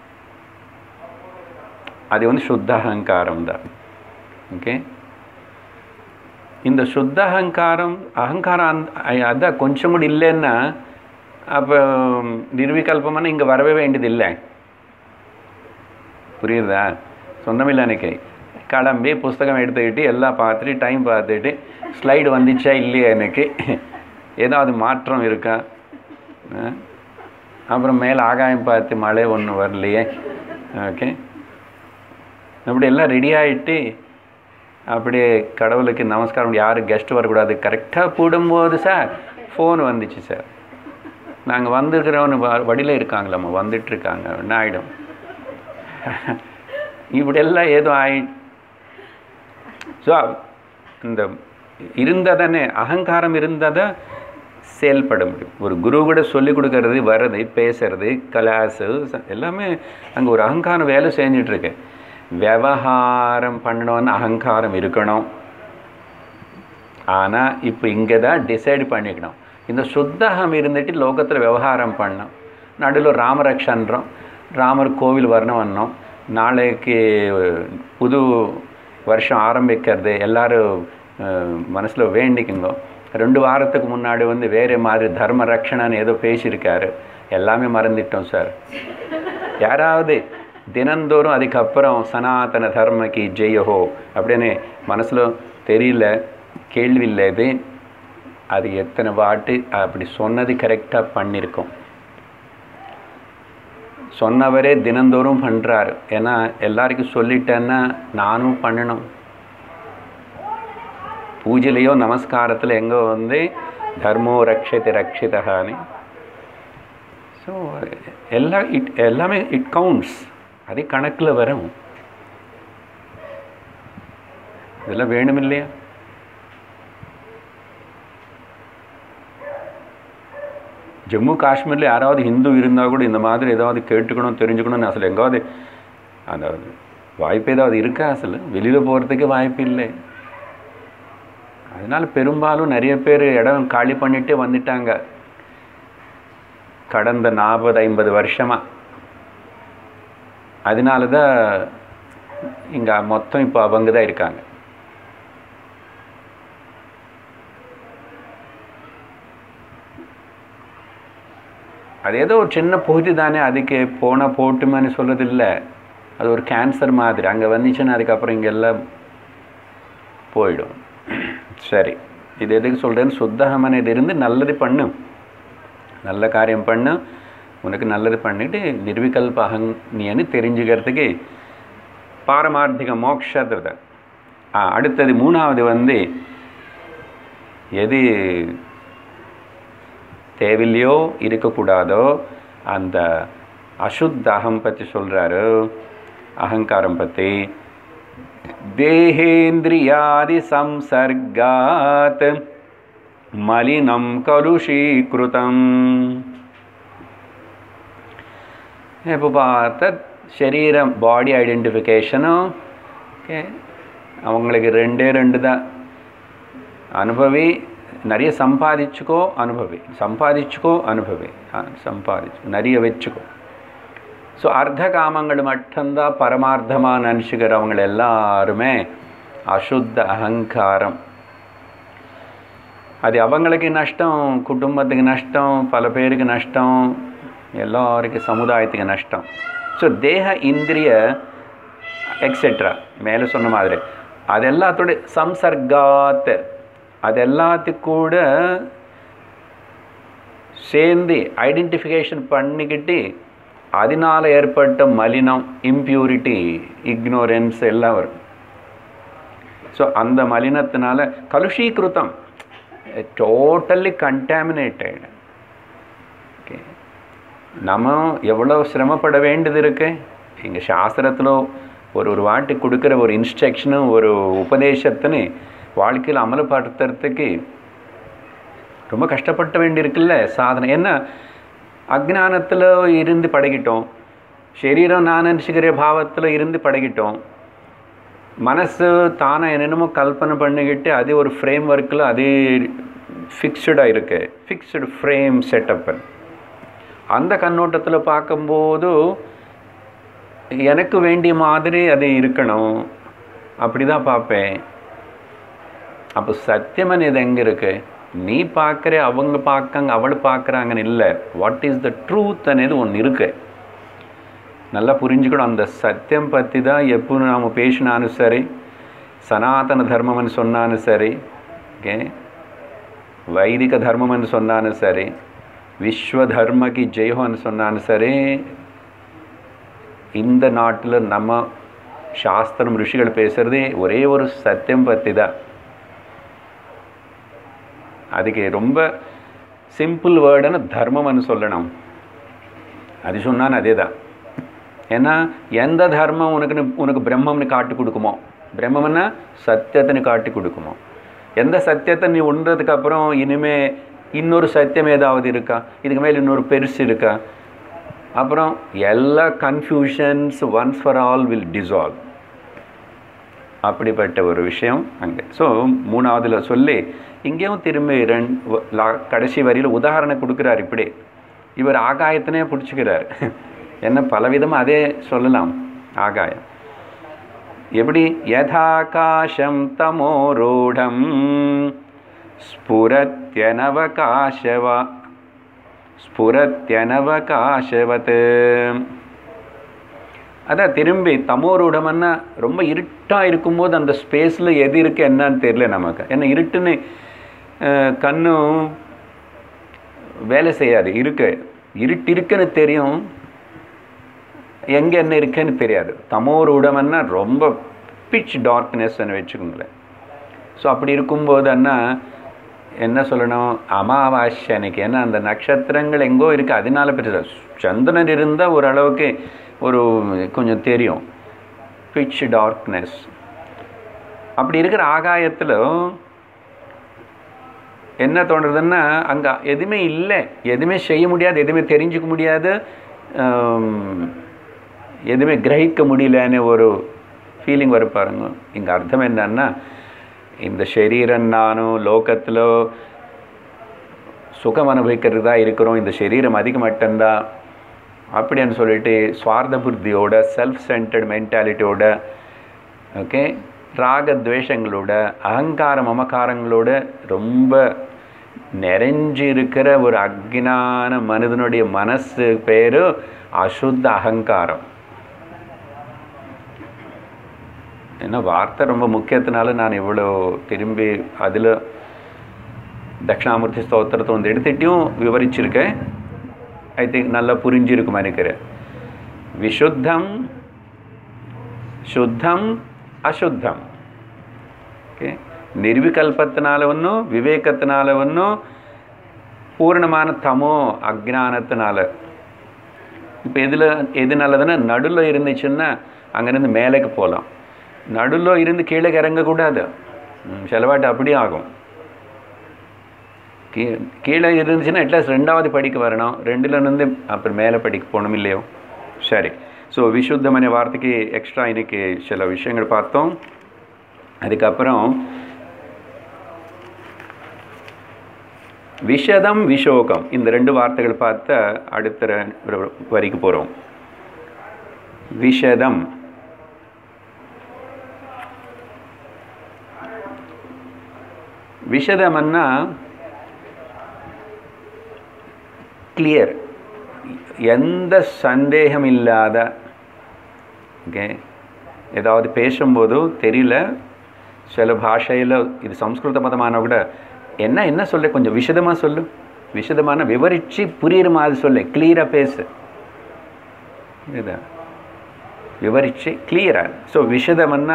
Speaker 1: அது சுத்த அகங்காரம் தான். ஓகே, இந்த சுத்த அகங்காரம் அதான் கொஞ்சம் கூட இல்லைன்னா அப்போ நிர்விகல்பமான இங்கே வரவே வேண்டியதில்லை. புரியுதா? சொந்தமில்லை எனக்கு கிளம்பி புஸ்தகம் எடுத்துக்கிட்டு எல்லாம் பார்த்துட்டு டைம் பார்த்துட்டு ஸ்லைடு வந்துச்சா இல்லையா, எனக்கு ஏதாவது மாற்றம் இருக்கா, அப்புறம் மேலே ஆகாயம் பார்த்து மழை ஒன்றும் வரலையே. ஓகே, அப்படி எல்லாம் ரெடி ஆகிட்டு அப்படியே கடவுளுக்கு நமஸ்காரம். யாரும் கெஸ்ட் வரக்கூடாது. கரெக்டாக போடும்போது சார் ஃபோன் வந்துச்சு, சார் நாங்கள் வந்திருக்கிறவனு வழியில் இருக்காங்களாம்மா, வந்துட்டுருக்காங்க, என்ன ஆகிடும்? இப்படியெல்லாம் ஏதோ ஸோ இந்த இருந்ததானே அகங்காரம் இருந்தால் செயல்பட முடியும். ஒரு குரு கூட சொல்லிக் கொடுக்கறது, வர்றது, பேசுறது, கிளாஸு எல்லாமே அங்கே ஒரு அகங்காரம் வேலை செஞ்சிட்ருக்கு. விவகாரம் பண்ணணும்னு அகங்காரம் இருக்கணும். ஆனால் இப்போ இங்கே தான் டிசைட் பண்ணிக்கணும். இந்த சுத்தகம் இருந்துட்டு லோகத்தில் விவகாரம் பண்ணோம். நடுவில் ராமரக்ஷன்றோம், ராமர் கோவில் வரணும். நாளைக்கு புது வருஷம் ஆரம்பிக்கிறது, எல்லோரும் மனசில் வேண்டிக்குங்க. 2 வாரத்துக்கு முன்னாடி வந்து வேறு மாதிரி தர்ம ரக்ஷணான்னு ஏதோ பேசியிருக்காரு, எல்லாமே மறந்துட்டோம் சார். யாராவது தினந்தோறும் அதுக்கப்புறம் சனாதன தர்மக்கு ஜெயஹோ அப்படின்னு மனசில் தெரியல, கேள்வி இல்லை, இது அது எத்தனை வாட்டு அப்படி சொன்னது கரெக்டாக பண்ணியிருக்கோம். சொன்னவரே தினந்தோறும் பண்ணுறாரு. ஏன்னா எல்லாருக்கும் சொல்லிட்டேன்னா நானும் பண்ணணும். பூஜையிலையோ நமஸ்காரத்தில் எங்கே வந்து தர்மோ ரக்ஷதி ரக்ஷிதகான்னு. ஸோ எல்லாமே இட் கவுண்ட்ஸ், அதே கணக்கில் வரும். இதெல்லாம் வேணும் இல்லையா? ஜம்மு காஷ்மீரில் யாராவது ஹிந்து இருந்தால் கூட இந்த மாதிரி ஏதாவது கேட்டுக்கணும், தெரிஞ்சுக்கணும்னு அசல் எங்காவது அந்த வாய்ப்பு ஏதாவது இருக்கா? அசல் வெளியில் போகிறதுக்கு வாய்ப்பு இல்லை. அதனால் பெரும்பாலும் நிறைய பேர் இடம் காலி பண்ணிட்டு வந்துட்டாங்க கடந்த 40-50 வருஷமாக. அதனால தான் இங்கே மொத்தம் இப்போ அவங்க தான் இருக்காங்க. அது ஏதோ ஒரு சின்ன பகுதி தானே, அதுக்கு போனால் போட்டுமான்னு சொல்கிறது இல்லை. அது ஒரு கேன்சர் மாதிரி, அங்கே வந்துச்சுன்னா அதுக்கப்புறம் இங்கெல்லாம் போயிடும். சரி, இது எதுக்கு சொல்கிறேன்னு, சுத்தகமான இது இருந்து நல்லது பண்ணு, நல்ல காரியம் பண்ணு, உனக்கு நல்லது பண்ணிட்டு நிர்விகல்ப அகங்னியன்னு தெரிஞ்சுக்கிறதுக்கு பாரமார்த்திக மோக்ஷத்தை. அடுத்தது 3வது வந்து எது தேவையில்லையோ இருக்கக்கூடாதோ அந்த அசுத்த அகம் பற்றி சொல்கிறாரு. அகங்காரம் பற்றி தேஹேந்திரியாதி சம்சர்காத் மலினம் கலுஷீகிருதம். இப்போ பார்த்தா சரீரம் பாடி ஐடென்டிஃபிகேஷனும் ஓகே, அவங்களுக்கு 2 தான். அனுபவி, நிறைய சம்பாதிச்சுக்கோ, அனுபவி, சம்பாதிச்சுக்கோ, அனுபவி, சம்பாதிச்சு நிறைய வச்சுக்கோ. ஸோ அர்த்த காமங்கள் மட்டும்தான் பரமார்த்தமாக நினச்சிக்கிறவங்க எல்லாருமே அசுத்த அகங்காரம். அது அவங்களுக்கு நஷ்டம், குடும்பத்துக்கு நஷ்டம், பல பேருக்கு நஷ்டம், எல்லாருக்கும் சமுதாயத்துக்கு நஷ்டம். ஸோ தேக இந்திரிய எக்ஸெட்ரா மேலே சொன்ன மாதிரி அது எல்லாத்தோட சம்சர்காத், அது எல்லாத்துக்கு கூட சேர்ந்து ஐடென்டிஃபிகேஷன் பண்ணிக்கிட்டு அதனால் ஏற்பட்ட மலினம், இம்ப்யூரிட்டி, இக்னோரன்ஸ் எல்லாம் வரும். ஸோ அந்த மலினத்தினால கலுஷீகிருத்தம், டோட்டலி கண்டாமினேட்டட். ஓகே, நம்ம எவ்வளோ சிரமப்பட வேண்டியது இருக்கு. எங்கள் சாஸ்திரத்தில் ஒரு வாட்டி கொடுக்குற ஒரு இன்ஸ்ட்ரக்ஷனும் ஒரு உபதேசத்தின்னு வாழ்க்கையில் அமல்படுத்துறதுக்கு ரொம்ப கஷ்டப்பட வேண்டியிருக்குல்ல சாதனை. என்ன அஜ்ஞானத்தில் இருந்து பழகிட்டோம், சரீரம் நான் நினச்சிக்கிற பாவத்தில் இருந்து பழகிட்டோம், மனசு தானே என்னென்னமோ கல்பனை பண்ணிக்கிட்டு அது ஒரு ஃப்ரேம் ஒர்க்கில் அது ஃபிக்ஸ்டாக இருக்கு, ஃபிக்ஸ்டு ஃப்ரேம் செட்டப்பு. அந்த கண்ணோட்டத்தில் பார்க்கும்போது எனக்கு வேண்டிய மாதிரி அது இருக்கணும், அப்படி தான் பார்ப்பேன். அப்போ சத்தியமன் இது எங்கே இருக்குது? நீ பார்க்குற, அவங்க பார்க்காங்க, அவள் பார்க்குறாங்கன்னு இல்லை. வாட் இஸ் த ட்ரூத் అనేది ஒன்று இருக்கு. நல்லா புரிஞ்சுக்கணும். அந்த சத்தியம் பற்றி தான் எப்போ நாம் பேசினாலும் சரி, சனாதன தர்மம்னு சொன்னாலும் சரி, ஓகே, வைதிக தர்மம்னு சொன்னாலும் சரி, விஸ்வ தர்மக்கு ஜெயோன்னு சொன்னாலும் சரி, இந்த நாட்டில் நம்ம சாஸ்திரம் ரிஷிகள் பேசுகிறதே ஒரே ஒரு சத்தியம் பற்றி தான். அதுக்கு ரொம்ப சிம்பிள் வேர்டுன்னு தர்மம்னு சொல்லணும். அது சொன்னான்னு அதே தான். ஏன்னா எந்த தர்மம் உனக்கு பிரம்மம்னு காட்டி கொடுக்குமோ, பிரம்மம்னா சத்தியத்தைன்னு காட்டி கொடுக்குமோ, எந்த சத்தியத்தை நீ உண்றதுக்கப்புறம் இனிமே இன்னொரு சத்தியம் ஏதாவது இருக்கா, இதுக்கு மேலே இன்னொரு பெருசு இருக்கா, அப்புறம் எல்லா confusions once for all will dissolve. அப்படிப்பட்ட ஒரு விஷயம் அங்கே. ஸோ 3வதுல சொல்லி இங்கேயும் திரும்பி கடைசி வரியில் உதாரணம் கொடுக்குறார். இப்படி இவர் ஆகாயத்தினே பிடிச்சிக்கிறார். என்ன பலவிதமாக அதே சொல்லலாம். ஆகாயம் எப்படி யதாகாசம் தமோரூடம் ஸ்புரத்யனவகாசவத். அதான் திரும்பி தமோரூடம்னா ரொம்ப இருட்டாக இருக்கும்போது அந்த ஸ்பேஸில் எது இருக்குது என்னன்னு தெரியல நமக்கு. ஏன்னா இருட்டுன்னு கண்ணும் வேலை செய்யாது. இருட்டு இருக்குன்னு தெரியும், எங்கே என்ன இருக்குன்னு தெரியாது. தமோரூடம்னா ரொம்ப பிச் டார்க்னஸ்ன்னு வச்சுக்கோங்களேன். ஸோ அப்படி இருக்கும்போது என்ன சொல்லணும், அமாவாசை அன்னைக்கு. ஏன்னா அந்த நட்சத்திரங்கள் எங்கோ இருக்குது, அதனால பெருசாக சந்திரன் இருந்தால் ஓரளவுக்கு ஒரு கொஞ்சம் தெரியும். பிச் டார்க்னஸ் அப்படி இருக்கிற ஆகாயத்தில் என்ன தோணுறதுன்னா அங்கே எதுவுமே இல்லை, எதுவுமே செய்ய முடியாது, எதுவுமே தெரிஞ்சுக்க முடியாது, எதுவுமே கிரகிக்க முடியலன்னு ஒரு ஃபீலிங் வரும் பாருங்க. இங்கே அர்த்தம் என்னன்னா, இந்த சரீரம் நானும் லோகத்தில் சுகம் அனுபவிக்கிறது தான் இருக்கிறோம், இந்த சரீரம் அதிக மட்டும்தான் அப்படின்னு சொல்லிட்டு சுவார்த்த புத்தியோட, செல்ஃப் சென்டர்ட் மென்டாலிட்டியோட, ஓகே, ராகத்வேஷங்களோட, அகங்கார மமக்காரங்களோட ரொம்ப நிறைஞ்சு இருக்கிற ஒரு அக்ஞான மனிதனுடைய மனசு பேர் அசுத்த அகங்காரம். ஏன்னா வார்த்தை ரொம்ப முக்கியத்தினால நான் இவ்வளோ திரும்பி அதில் தட்சிணாமூர்த்தி ஸ்தோத்திரத்தை வந்து எடுத்துட்டையும் விவரிச்சிருக்கேன். ஐ திங்க் நல்லா புரிஞ்சிருக்கும் நினைக்கிறேன். விசுத்தம், சுத்தம், அசுத்தம். ஓகே, நிர்விகல்பத்தினால ஒன்றும், விவேகத்தினால ஒன்றும், பூர்ணமான தமோ அஜ்ஞானத்தினால. இப்போ எது நல்லதுன்னா நடுவில் இருந்துச்சுன்னா அங்கேருந்து மேலேக்கு போகலாம், நடுவில் இருந்து கீழே இறங்கக்கூடாது. செலவாட்டு அப்படி ஆகும். கீழே இருந்துச்சுன்னா அட்லீஸ்ட் 2வது படிக்க வரணும், 2லேருந்து அப்புறம் மேலே படிக்க போகணும் இல்லையோ. சரி, ஸோ விசுத்தமனை வார்த்தைக்கு எக்ஸ்ட்ரா இன்னைக்கு சில விஷயங்கள் பார்த்தோம். அதுக்கப்புறம் விஷதம், விஷோகம், இந்த 2 வார்த்தைகள் பார்த்து அடுத்த வரிக்கு போகிறோம். விஷதம், விஷதம்னா கிளியர், எந்த சந்தேகம் இல்லாத. ஓகே, ஏதாவது பேசும்போது தெரியல, சில பாஷையில் இது சம்ஸ்கிருத பதமான கூட என்ன சொல்ல, கொஞ்சம் விஷதமாக சொல்லு, விஷதமான விவரித்து புரியுற மாதிரி சொல்லு, கிளியராக பேசு, இதை விவரித்து கிளியராக. ஸோ விஷதம்னா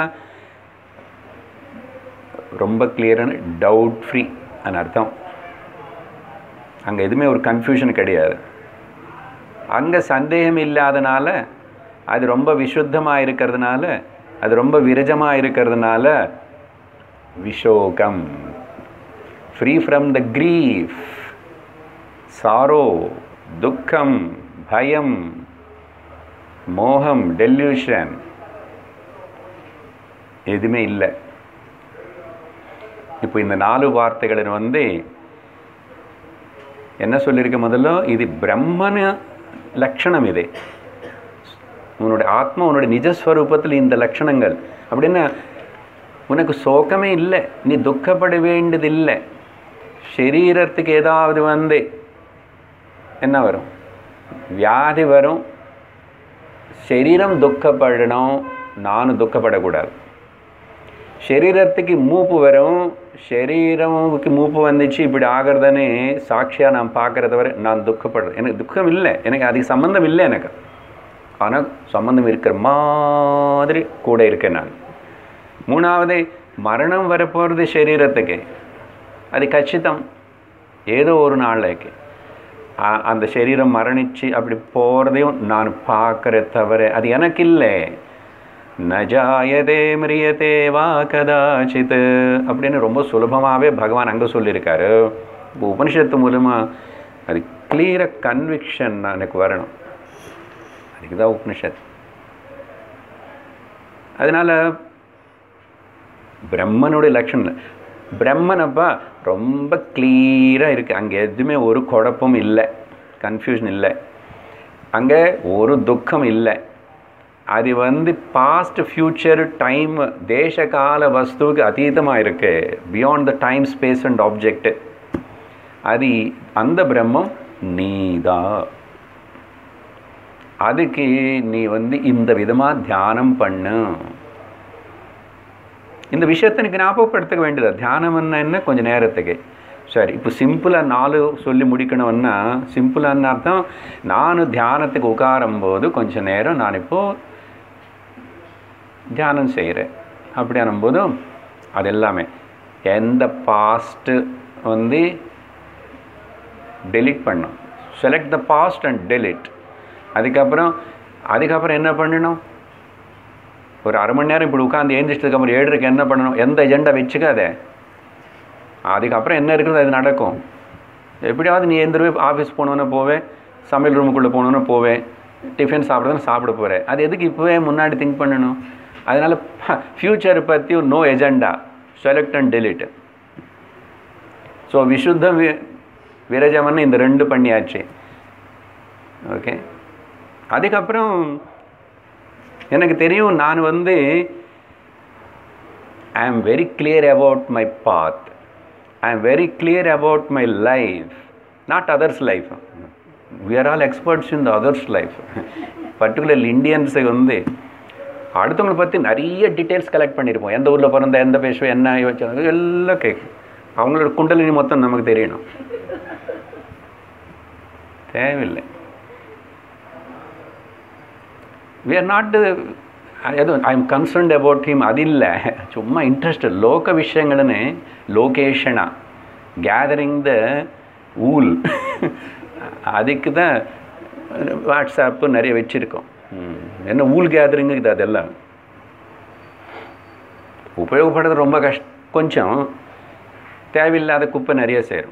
Speaker 1: ரொம்ப கிளியரான, டவுட் ஃப்ரீ அன்னு அர்த்தம். அங்கே எதுவுமே ஒரு கன்ஃபியூஷன் கிடையாது. அங்கே சந்தேகம் இல்லாதனால, அது ரொம்ப விசுத்தமாக இருக்கிறதுனால, அது ரொம்ப விரஜமாக இருக்கிறதுனால விஷோகம், free from the grief, sorrow, துக்கம், பயம், மோகம், டெல்யூஷன் எதுவுமே இல்லை. இப்போ இந்த 4 வார்த்தைகளை வந்து என்ன சொல்லியிருக்க, முதல்ல இது பிரம்மன லட்சணம். இது உன்னுடைய ஆத்மா, உன்னுடைய நிஜஸ்வரூபத்தில் இந்த லட்சணங்கள். அப்படின்னா உனக்கு சோகமே இல்லை, நீ துக்கப்பட வேண்டியதில்லை. சரீரத்துக்கு ஏதாவது வந்து என்ன வரும், வியாதி வரும், சரீரம் துக்கப்படணும், நானும் துக்கப்படக்கூடாது. சரீரத்துக்கு மூப்பு வரும், சரீரமுக்கு மூப்பு வந்துச்சு, இப்படி ஆகிறதுன்னு சாட்சியாக நான் பார்க்குறத வரை நான் துக்கப்படுறேன். எனக்கு துக்கம் இல்லை, எனக்கு அதுக்கு சம்மந்தம் இல்லை எனக்கு. ஆனால் சம்மந்தம் இருக்கிற மாதிரி கூட இருக்கேன் நான். 3வது, மரணம் வரப்போகிறது சரீரத்துக்கு, அது கச்சிதம். ஏதோ ஒரு நாளைக்கு அந்த சரீரம் மரணிச்சு அப்படி போகிறதையும் நான் பார்க்குற தவிர அது எனக்கு இல்லை. நஜாயதே மிரியதே வா கதாச்சித் அப்படின்னு ரொம்ப சுலபமாகவே பகவான் அங்கே சொல்லியிருக்காரு. இப்போ உபனிஷத்து மூலமாக அது கிளியராக கன்விக்ஷன் எனக்கு வரணும், அதுக்கு தான் உபனிஷத். அதனால் பிரம்மனுடைய லட்சணம், பிரம்மனப்பா ரொம்ப கிளியராக இருக்குது, அங்கே எதுவுமே ஒரு குழப்பம் இல்லை, கன்ஃபியூஷன் இல்லை, அங்கே ஒரு துக்கம் இல்லை, அது வந்து பாஸ்ட் ஃப்யூச்சர் டைம் தேச கால வஸ்துவுக்கு அதீதமாக இருக்கு, beyond the time space and object. அது அந்த பிரம்மம் நீதான். அதுக்கு நீ வந்து இந்த விதமாக தியானம் பண்ணு. இந்த விஷயத்தை எனக்கு ஞாபகப்படுத்த வேண்டியதா? தியானம் என்ன கொஞ்சம் நேரத்துக்கு. சரி, இப்போ சிம்பிளாக 4 சொல்லி முடிக்கணும்னா, சிம்பிளான அர்த்தம், நான் தியானத்துக்கு உட்காரும்போது கொஞ்சம் நேரம் நான் இப்போது தியானம் செய்கிறேன். அப்படி ஆனும்போதும் அது எல்லாமே எந்த பாஸ்ட்டு வந்து டெலீட் பண்ணும். Select the past and delete. அதுக்கப்புறம் என்ன பண்ணணும்? ஒரு அரை மணி நேரம் இப்படி உட்காந்து எழுந்திரிச்சதுக்கப்புறம் 7:30 என்ன பண்ணணும்? எந்த எஜெண்டா வச்சுக்காத. அதுக்கப்புறம் என்ன இருக்கிறது அது நடக்கும். எப்படியாவது நீ எழுந்திருவே, ஆஃபீஸ் போகணுன்னு போவேன், சமையல் ரூமுக்குள்ளே போகணுன்னு போவேன், டிஃபன் சாப்பிட்றதுன்னு சாப்பிட போகிறேன். அது எதுக்கு இப்போவே முன்னாடி திங்க் பண்ணணும்? அதனால் ஃப்யூச்சரை பற்றி no agenda, select and delete. So விசுத்த விரஜமன்னு இந்த 2 பண்ணியாச்சு. ஓகே, அதுக்கப்புறம் எனக்கு தெரியும், நான் வந்து I am very clear about my path, I am very clear about my life, not others life. We are all experts in the others life. Particularly இண்டியன்ஸை வந்து அடுத்தவங்களை பற்றி நிறைய டீட்டெயில்ஸ் கலெக்ட் பண்ணியிருப்போம். எந்த ஊரில் பிறந்த, எந்த பேசுவோம், என்ன வச்சாங்க, எல்லாம் கேட்கும். அவங்களோட குண்டலினி மொத்தம் நமக்கு தெரியணும். தேவையில்லை. வி ஆர் நாட் எதுவும் I am concerned about him, அது இல்லை. சும்மா இன்ட்ரெஸ்ட் லோக விஷயங்கள்னு லொகேஷனாக கேதரிங் த ஊல். அதுக்கு தான் வாட்ஸ்அப்பு நிறைய வச்சுருக்கோம். என்ன ஊல் கேதரிங்கு அதெல்லாம் உபயோகப்படுறது ரொம்ப கொஞ்சம் தேவையில்லாத குப்பை நிறைய சேரும்.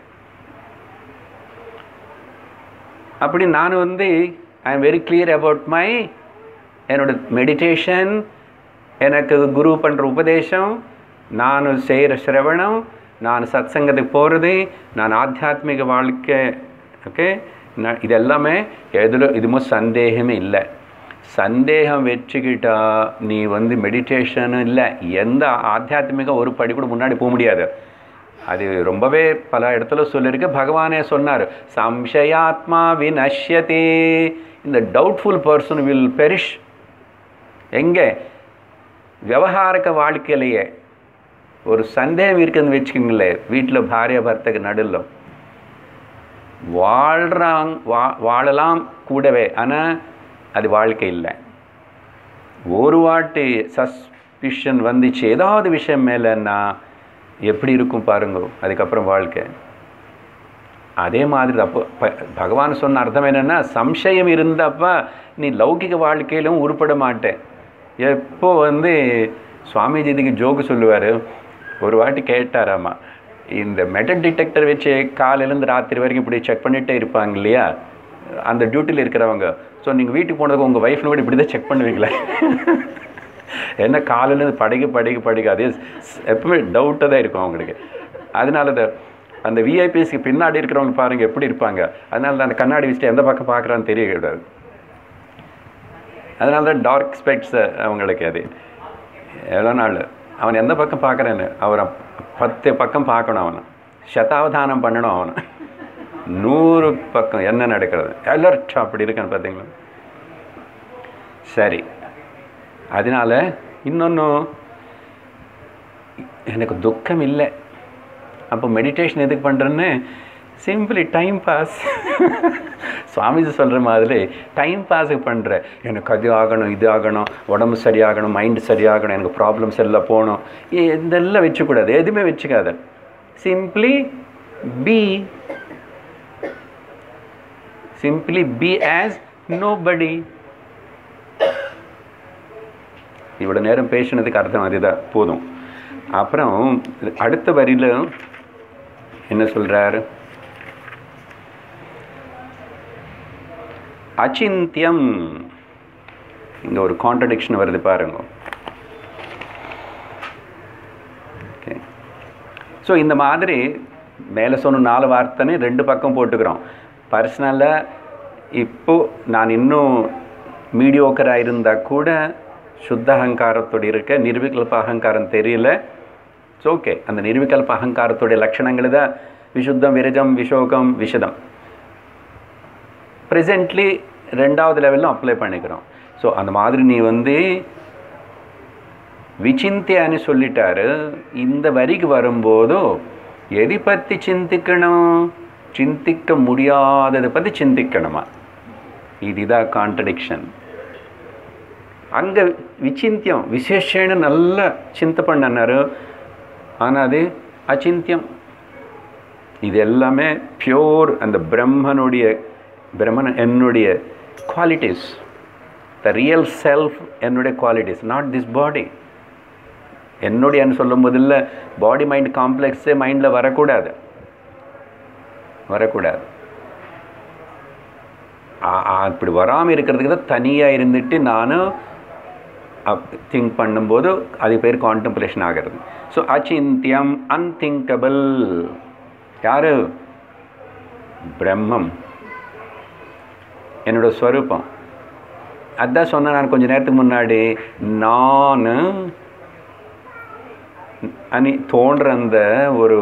Speaker 1: அப்படி நான் வந்து I am very clear about my என்னோட மெடிடேஷன், எனக்கு குரு பண்ணுற உபதேசம், நான் செய்கிற சிரவணம், நான் சத்சங்கத்துக்கு போகிறது, நான் ஆத்தியாத்மிக வாழ்க்கை. ஓகே, நான் இதெல்லாமே இதுமோ சந்தேகமே இல்லை. சந்தேகம் வச்சுக்கிட்டா நீ வந்து மெடிடேஷனும் இல்லை, எந்த ஆத்தியாத்மிக ஒரு படி கூட முன்னாடி போக முடியாது. அது ரொம்பவே பல இடத்துல சொல்லியிருக்கு. பகவானே சொன்னார், சம்சயாத்மா விநஷ்யதே, இந்த டவுட்ஃபுல் பர்சன் வில் பெரிஷ். எங்கே? விவகாரக்க வாழ்க்கையிலேயே ஒரு சந்தேகம் இருக்குதுன்னு வச்சுக்கோங்களேன், வீட்டில் பாரிய பர்த்தக்கு நடுவில் வாழலாம் கூடவே, ஆனால் அது வாழ்க்கை இல்லை. ஒரு வாட்டி சஸ்பிஷன் வந்துச்சு ஏதாவது விஷயம் மேலேன்னா எப்படி இருக்கும் பாருங்க, அதுக்கப்புறம் வாழ்க்கை. அதே மாதிரி அப்போ பகவான் சொன்ன அர்த்தம் என்னென்னா, சம்சயம் இருந்தப்போ நீ லௌகிக வாழ்க்கையிலும் உருப்பட மாட்டேன். எப்போ வந்து சுவாமிஜி இதுக்கு ஜோக்கு சொல்லுவார். ஒரு வாட்டி கேட்டாராமா, இந்த மெட்டல் டிடெக்டர் வச்சு காலையிலேருந்து ராத்திரி வரைக்கும் இப்படி செக் பண்ணிகிட்டே இருப்பாங்க இல்லையா அந்த டியூட்டியில் இருக்கிறவங்க. ஸோ நீங்கள் வீட்டுக்கு போனதுக்கு உங்கள் ஒய்ஃப்னு கூட இப்படி தான் செக் பண்ணுவீங்களே. என்ன காலையிலேருந்து படிக்க அதே எப்பவுமே டவுட்டாக தான் இருக்கும் அவங்களுக்கு. அதனால அந்த விஐபிஎஸ்க்கு பின்னாடி இருக்கிறவங்க பாருங்கள் எப்படி இருப்பாங்க. அதனால தான் அந்த கண்ணாடி வச்சுட்டு எந்த பக்கம் பார்க்குறான்னு தெரிய கூடாது. அதனால தான் டார்க் ஸ்பெக்ட்ஸ் அவங்களுக்கு. அது எவ்வளோ நாள் அவன் எந்த பக்கம் பார்க்குறேன்னு அவரை 10 பக்கம் பார்க்கணும், அவனை சதாவதானம் பண்ணணும், அவனை 100 பக்கம் என்ன நடக்கிறது அலர்ட் அப்படி இருக்கான்னு பார்த்தீங்களா. சரி, அதனால் இன்னொன்று எனக்கு துக்கம் இல்லை. அப்போ மெடிடேஷன் எதுக்கு பண்ணுறேன்னு, சிம்பிளி டைம் பாஸ். சுவாமிஜி சொல்கிற மாதிரி டைம் பாஸுக்கு பண்ணுறேன். எனக்கு அது ஆகணும், இது ஆகணும், உடம்பு சரியாகணும், மைண்டு சரியாகணும், எனக்கு ப்ராப்ளம்ஸ் எல்லாம் போகணும், இதெல்லாம் வச்சுக்கூடாது, எதுவுமே வச்சுக்காத. Simply be as nobody. இவ்வளோ நேரம் பேசினதுக்கு அர்த்தம் அதுதான், போதும். அப்புறம் அடுத்த வரியில் என்ன சொல்கிறார்? அச்சிந்தியம். இங்கே ஒரு கான்ட்ரடிக்ஷன் வருது பாருங்க. ஓகே, ஸோ இந்த மாதிரி மேலே சொன்ன 4 வார்த்தைன்னு 2 பக்கம் போட்டுக்கிறோம். பர்சனலாக இப்போது நான் இன்னும் மீடியோக்கராக இருந்தால் கூட சுத்த அகங்காரத்தோடு இருக்க, நிர்விகல்ப அகங்காரம் தெரியல, இட்ஸ் ஓகே. அந்த நிர்விகல்ப அகங்காரத்துடைய லட்சணங்கள் தான் விசுத்தம், விரஜம், விஷோகம், விஷதம். ப்ரெசென்ட்லி 2வது லெவலில் அப்ளை பண்ணிக்கிறோம். ஸோ அந்த மாதிரி நீ விசிந்தியான்னு சொல்லிட்டாரு. இந்த வரிக்கு வரும்போதோ எதை பற்றி சிந்திக்கணும்? சிந்திக்க முடியாததை பற்றி சிந்திக்கணுமா? இதுதான் கான்ட்ரடிக்ஷன். அங்கே விசிந்தியம் விசேஷன்னு நல்லா சிந்தை பண்ணாரு, ஆனால் அது அச்சிந்தியம். இது எல்லாமே பியோர் அந்த பிரம்மன் என்னுடைய குவாலிட்டிஸ், த ரியல் செல்ஃப் என்னுடைய குவாலிட்டிஸ், நாட் திஸ் பாடி. என்னுடையன்னு சொல்லும் போது இல்லை, பாடி மைண்ட் காம்ப்ளெக்ஸே மைண்டில் வரக்கூடாது. அப்படி வராமல் இருக்கிறதுக்கு தான் தனியாக இருந்துட்டு நானும் திங்க் பண்ணும்போது அது பேர் கான்டெம்ப்ளேஷன் ஆகிறது. ஸோ அச்சிந்தியம், அன்திங்கபிள். யார்? பிரம்மம், என்னோட ஸ்வரூபம். அதான் சொன்னேன் நான் கொஞ்சம் நேரத்துக்கு முன்னாடி. நான் அனி தோன்ற அந்த ஒரு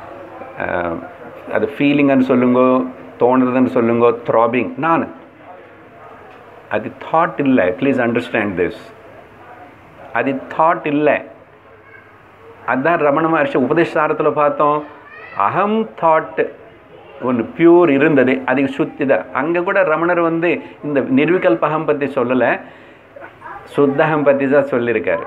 Speaker 1: அது ஃபீலிங்கன்னு சொல்லுங்கோ, தோன்றதுன்னு சொல்லுங்கோ, த்ராபிங், நான் அது தாட் இல்லை. Please understand this. அது தாட் இல்லை. அதுதான் ரமண மகர்ஷி உபதேசசாரத்தில் பார்த்தோம். அகம் தாட் ஒன்று பியூர் இருந்தது, அது சுத்தி தான். அங்கே கூட ரமணர் இந்த நிர்விகல்பகம் பற்றி சொல்லலை, சுத்தகம் பற்றி தான் சொல்லியிருக்காரு.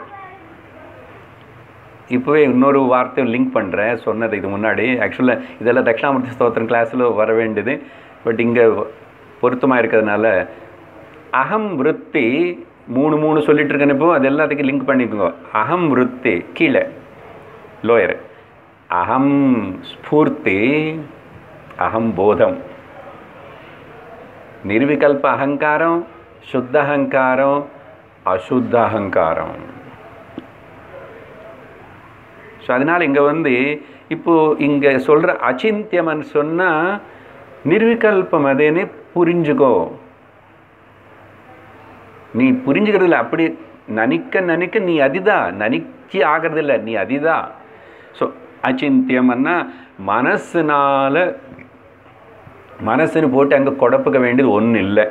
Speaker 1: இப்போவே இன்னொரு வார்த்தையை லிங்க் பண்ணுறேன், சொன்னது இது முன்னாடி. ஆக்சுவலாக இதெல்லாம் தட்சிணாமூர்த்தி ஸ்தோத்திரம் கிளாஸில் வர வேண்டியது, பட் இங்கே பொருத்தமாக இருக்கிறதுனால அகம் விருத்தி 3 சொல்லிட்டு இருக்கேன். இப்போ அது எல்லாத்துக்கும் லிங்க் பண்ணிக்கோங்க. அகம் விருத்தி கீழே லோயர், அகம் ஸ்பூர்த்தி, அகம் போதம், நிர்விகல்ப அகங்காரம், சுத்த அகங்காரம், அசுத்த அகங்காரம். ஸோ அதனால் இங்கே இப்போது இங்கே சொல்கிற அச்சிந்தியம்னு சொன்னால் நிர்விகல்பம் அதேன்னு புரிஞ்சுக்கோ. நீ புரிஞ்சுக்கிறதில்ல, அப்படி நினைக்க நீ அதுதான், நினைச்சி ஆகிறதில்ல, நீ அதுதான். ஸோ அச்சிந்தியம்னா மனசுன்னு போட்டு அங்கே குழப்புக்க வேண்டியது ஒன்றும் இல்லை.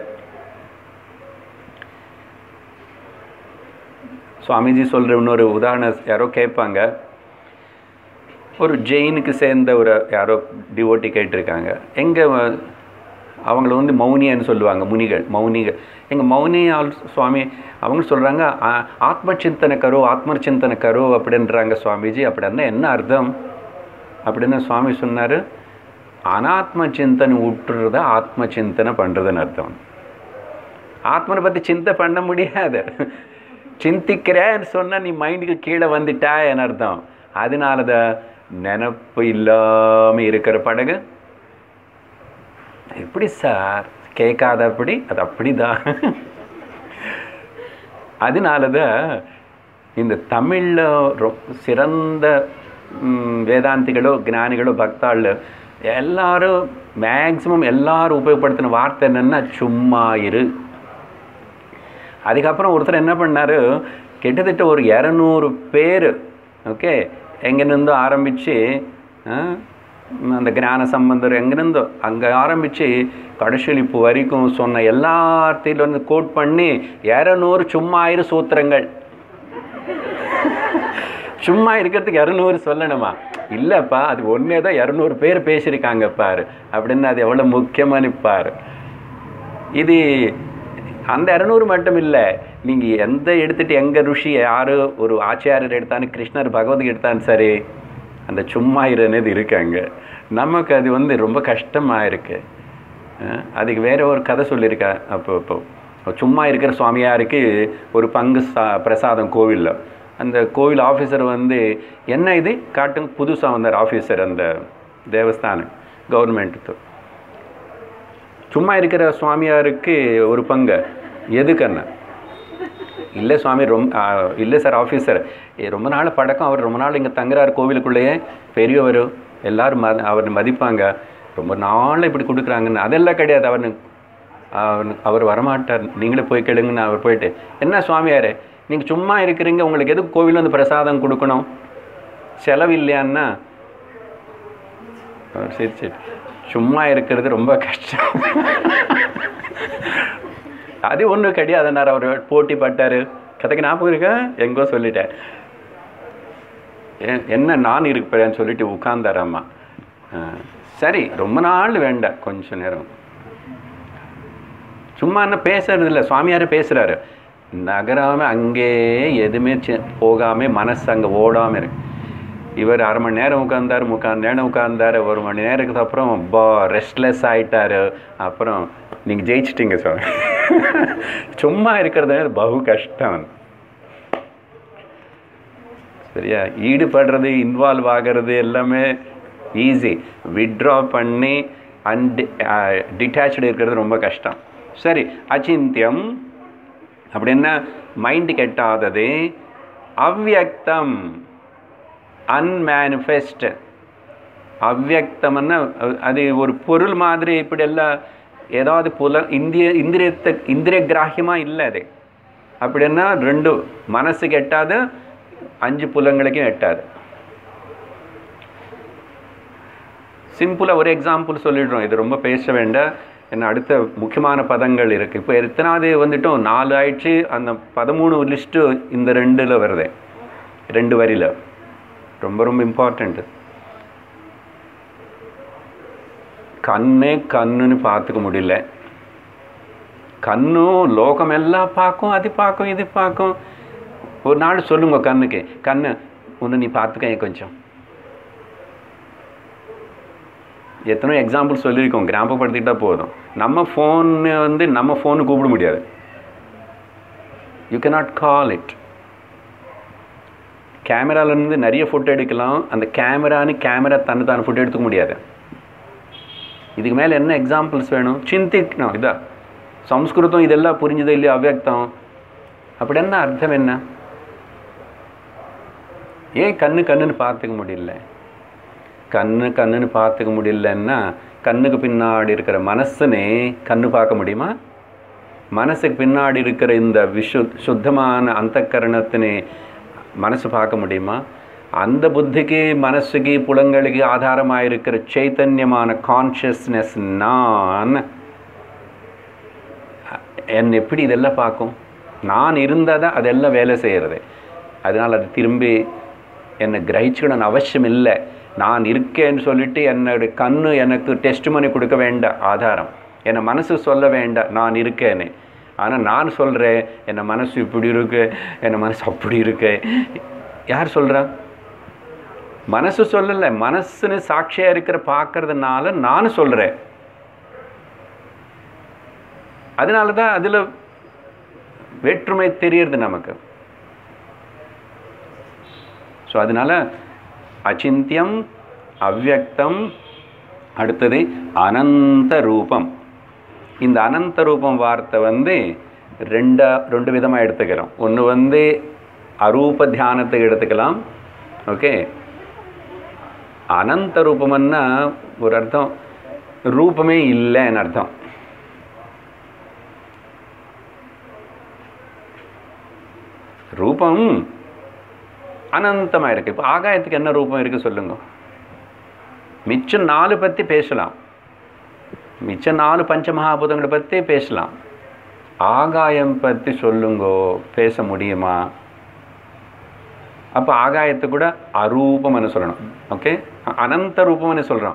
Speaker 1: சுவாமிஜி சொல்கிற இன்னொரு உதாரணம் யாரோ கேட்பாங்க. ஒரு ஜெயினுக்கு சேர்ந்த யாரோ டிவோட்டி கேட்டிருக்காங்க. எங்கே அவங்கள மௌனியன்னு சொல்லுவாங்க, மௌனிகள். எங்கள் மௌனி சுவாமி அவங்க சொல்கிறாங்க, ஆத்ம சிந்தனை கரோ அப்படின்றாங்க சுவாமிஜி. அப்படின்னா என்ன அர்த்தம் அப்படின்னு சுவாமி சொன்னார், அனாத்ம சிந்தனை விட்டுறத ஆத்ம சிந்தனை பண்ணுறதுன்னு அர்த்தம். ஆத்மனை பற்றி சிந்தை பண்ண முடியாது. சிந்திக்கிறேன்னு சொன்னால் நீ மைண்டுக்கு கீழே வந்துட்டா என்ன அர்த்தம்? அதனால தான் நினப்பு இல்லாமல் இருக்கிற படகு. எப்படி சார் கேட்காத? அப்படி அது அப்படிதான். அதனால தான் இந்த தமிழில் சிறந்த வேதாந்திகளோ ஞானிகளோ பக்தாள் எல்லாரும் மேக்சிமம் எல்லாரும் உபயோகப்படுத்தின வார்த்தை என்னென்னா சும்மா இரு. அதுக்கப்புறம் ஒருத்தர் என்ன பண்ணார், கிட்டத்தட்ட ஒரு 200 பேர் ஓகே எங்கேருந்தோ ஆரம்பித்து அந்த ஞான சம்பந்தர் எங்கேருந்தோ அங்கே ஆரம்பித்து கடைசியில் இப்போ வரைக்கும் சொன்ன எல்லாத்தையும் கோட் பண்ணி 200 சும்மா இரு சூத்திரங்கள். சும்மா இருக்கிறதுக்கு 200 சொல்லணுமா? இல்லைப்பா, அது ஒன்றே தான் 200 பேர் பேசியிருக்காங்க பாரு அப்படின்னு. அது எவ்வளோ முக்கியமாக பாரு. இது அந்த 200 மட்டும் இல்லை, நீங்கள் எந்த எடுத்துகிட்டு எங்கள் ருஷி யார் ஒரு ஆச்சாரியர் எடுத்தாலும் கிருஷ்ணர் பகவத்கீதை எடுத்தாலும் சரி, அந்த சும்மா இருந்தது இருக்காங்க. நமக்கு அது ரொம்ப கஷ்டமாக இருக்குது. அதுக்கு வேறு ஒரு கதை சொல்லியிருக்கேன். அப்போ சும்மா இருக்கிற சுவாமியாருக்கு ஒரு பங்கு பிரசாதம் கோவிலில். அந்த கோவில் ஆஃபீஸர் என்ன இது காட்டுங்க, புதுசாக வந்தார் ஆஃபீஸர் அந்த தேவஸ்தானம் கவர்மெண்ட்டு. சும்மா இருக்கிற சுவாமியாருக்கு ஒரு பங்கு எதுக்குன்னா, இல்லை சுவாமி இல்லை சார் ஆஃபீஸர் ரொம்ப நாள் பழக்கம், அவர் ரொம்ப நாள் இங்கே தங்குறாரு கோவிலுக்குள்ளேயே, பெரியவர் எல்லாரும் அவர் மதிப்பாங்க, ரொம்ப நாள் இப்படி கொடுக்குறாங்கன்னு. அதெல்லாம் கிடையாது. அவர் வரமாட்டார், நீங்களே போய் கேளுங்கன்னு அவர் போயிட்டு, என்ன சுவாமியாரே நீங்கள் சும்மா இருக்கிறீங்க, உங்களுக்கு எதுக்கு கோவில் வந்து பிரசாதம் கொடுக்கணும், செலவு இல்லையான்னா? சரி சரி, சும்மா இருக்கிறது ரொம்ப கஷ்டம். அது ஒன்றும் கிடையாதுன்னார். அவர் போட்டி பட்டார். கதைக்கு ஞாபகம் இருக்கா? எங்கோ சொல்லிட்டேன். என்ன நான் இருப்பேன்னு சொல்லிட்டு உட்கார்ந்தார் அம்மா. சரி, ரொம்ப நாள் வேண்டாம், கொஞ்ச நேரம் சும்மா என்ன பேசுறது இல்லை. சுவாமியாரே பேசுகிறாரு, நகராமல் அங்கே எதுவுமே போகாமல் மனசு அங்கே ஓடாமல் இருக்கு. இவர் அரை மணி நேரம் உட்கார்ந்தார், 3/4 நேரம் உட்கார்ந்தார். 1 மணி நேரத்துக்கு அப்புறம் ரெஸ்ட்லெஸ் ஆகிட்டார். அப்புறம் நீங்கள் ஜெயிச்சிட்டிங்க சார். சும்மா இருக்கிறது பகு கஷ்டம். சரியா? ஈடுபடுறது, இன்வால்வ் ஆகிறது எல்லாமே ஈஸி. வித்ட்ரா பண்ணி டிட்டாச்சு இருக்கிறது ரொம்ப கஷ்டம். சரி, அச்சிந்தியம் அப்படின்னா மைண்டு கெட்டாதது. அவ்வியக்தம், அன்மேனிஃபெஸ்ட். அவ்வியக்தம்னா அது ஒரு பொருள் மாதிரி இப்படி எல்லாம் ஏதாவது இந்திரிய கிராஹியமாக இல்லை அது. அப்படின்னா 2 மனசுக்கு எட்டாது, 5 புலங்களுக்கும் எட்டாது. சிம்பிளாக ஒரு எக்ஸாம்பிள் சொல்லிடுறோம், இது ரொம்ப பேச வேண்டாம். என்ன அடுத்த முக்கியமான பதங்கள் இருக்குது. இப்போ எத்தனாவது வந்துட்டோம்? 4 ஆயிடுச்சு. அந்த 13 லிஸ்ட்டு இந்த 2ல் வருது, 2 வரியில். ரொம்ப ரொம்ப இம்பார்ட்டண்ட்டு. கண்ணுன்னு பார்த்துக்க முடியல. கண்ணும் லோகம் எல்லாம் பார்க்கும், அது பார்க்கும், இது பார்க்கும். ஒரு நாள் சொல்லுங்க கண்ணுக்கு, கண்ணு ஒன்று நீ பார்த்துக்க கொஞ்சம். எத்தனை எக்ஸாம்பிள் சொல்லியிருக்கோம், கிராமப்படுத்திக்கிட்டா போதும். நம்ம ஃபோனு வந்து நம்ம ஃபோனு கூப்பிட முடியாது. You cannot call it. கேமராலேருந்து நிறைய ஃபோட்டோ எடுக்கலாம், அந்த கேமரா தன்னை ஃபோட்டோ எடுத்துக்க முடியாது. இதுக்கு மேலே என்ன எக்ஸாம்பிள்ஸ் வேணும்? சிந்திக்கணும். இதான் சம்ஸ்கிருதம், இதெல்லாம் புரிஞ்சது இல்லையா? அவ்வியக்தம் அப்படி என்ன அர்த்தம்? என்ன ஏன் கண்ணுன்னு பார்த்துக்க முடியல? கண்ணுன்னு பார்த்துக்க முடியலன்னா கண்ணுக்கு பின்னாடி இருக்கிற மனசுனே கண்ணு பார்க்க முடியுமா? மனசுக்கு பின்னாடி இருக்கிற இந்த சுத்தமான அந்தக்கரணத்தினே மனசு பார்க்க முடியுமா? அந்த புத்திக்கு, மனசுக்கு, புலங்களுக்கு ஆதாரமாக இருக்கிற சைத்தன்யமான கான்ஷியஸ்னஸ் நான் என்னை எப்படி இதெல்லாம் பார்க்கும்? நான் இருந்தால் தான் அதெல்லாம் வேலை செய்கிறது. அதனால் அது திரும்பி என்னை கிரகிச்சுக்கணும்னு அவசியம் இல்லை. நான் இருக்கேன்னு சொல்லிவிட்டு என்னுடைய கண்ணு எனக்கு டெஸ்ட் மணி கொடுக்க வேண்டாம் ஆதாரம். என்னை மனசு சொல்ல வேண்டாம் நான் இருக்கேன்னு. ஆனால் நான் சொல்கிறேன் என்னை மனசு இப்படி இருக்கு, என்னை மனசு அப்படி இருக்கு. யார் சொல்கிறா? மனசு சொல்லலை. மனசுன்னு சாட்சியாக இருக்கிற பார்க்கறதுனால நான் சொல்கிறேன். அதனால தான் அதில் வேற்றுமை தெரியறது நமக்கு. ஸோ அதனால் அச்சிந்தியம், அவ்வியக்தம். அடுத்தது அனந்த ரூபம். இந்த அனந்த ரூபம் வார்த்தை வந்து ரெண்டு விதமாக எடுத்துக்கிறோம். ஒன்று வந்து அரூப தியானத்துக்கு எடுத்துக்கலாம். ஓகே, அனந்த ரூபம்னா ஒரு அர்த்தம் ரூபமே இல்லைன்னு அர்த்தம். ரூபம் அனந்தமாக இருக்குது. இப்போ ஆகாயத்துக்கு என்ன ரூபம் இருக்குது சொல்லுங்க? மிச்சம் 4 பற்றி பேசலாம், மிச்சம் 4 பஞ்சமகாபூதங்களை பற்றி பேசலாம். ஆகாயம் பற்றி சொல்லுங்கோ, பேச முடியுமா? அப்போ ஆகாயத்தை கூட அரூபம்னு சொல்லணும். ஓகே, அனந்த ரூபம்னு சொல்கிறோம்.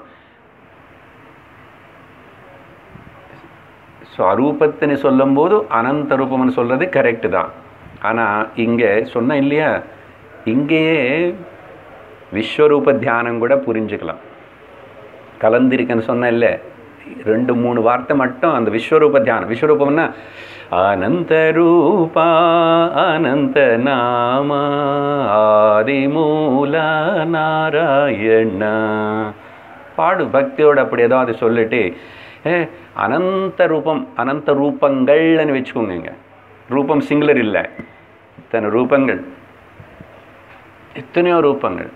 Speaker 1: ஸோ அரூபத்தின்னு சொல்லும்போது அனந்த ரூபம்னு சொல்கிறது கரெக்டு தான். ஆனால் இங்கே சொன்ன இல்லையா, இங்கேயே விஸ்வரூப தியானம் கூட புரிஞ்சுக்கலாம். கலந்திருக்குன்னு சொன்ன இல்லை, 2-3 வார்த்தை மட்டும் அந்த விஸ்வரூப தியானம். விஸ்வரூபம்னா அனந்த ரூபா அனந்த நாம ஆதிமூல நாராயண பாடு பக்தியோடு. அப்படி ஏதாவது சொல்லிட்டு அனந்த ரூபம், அனந்த ரூபங்கள்னு வச்சுக்கோங்க. ரூபம் சிங்குலர் இல்லை, இத்தனை ரூபங்கள், எத்தனையோ ரூபங்கள்.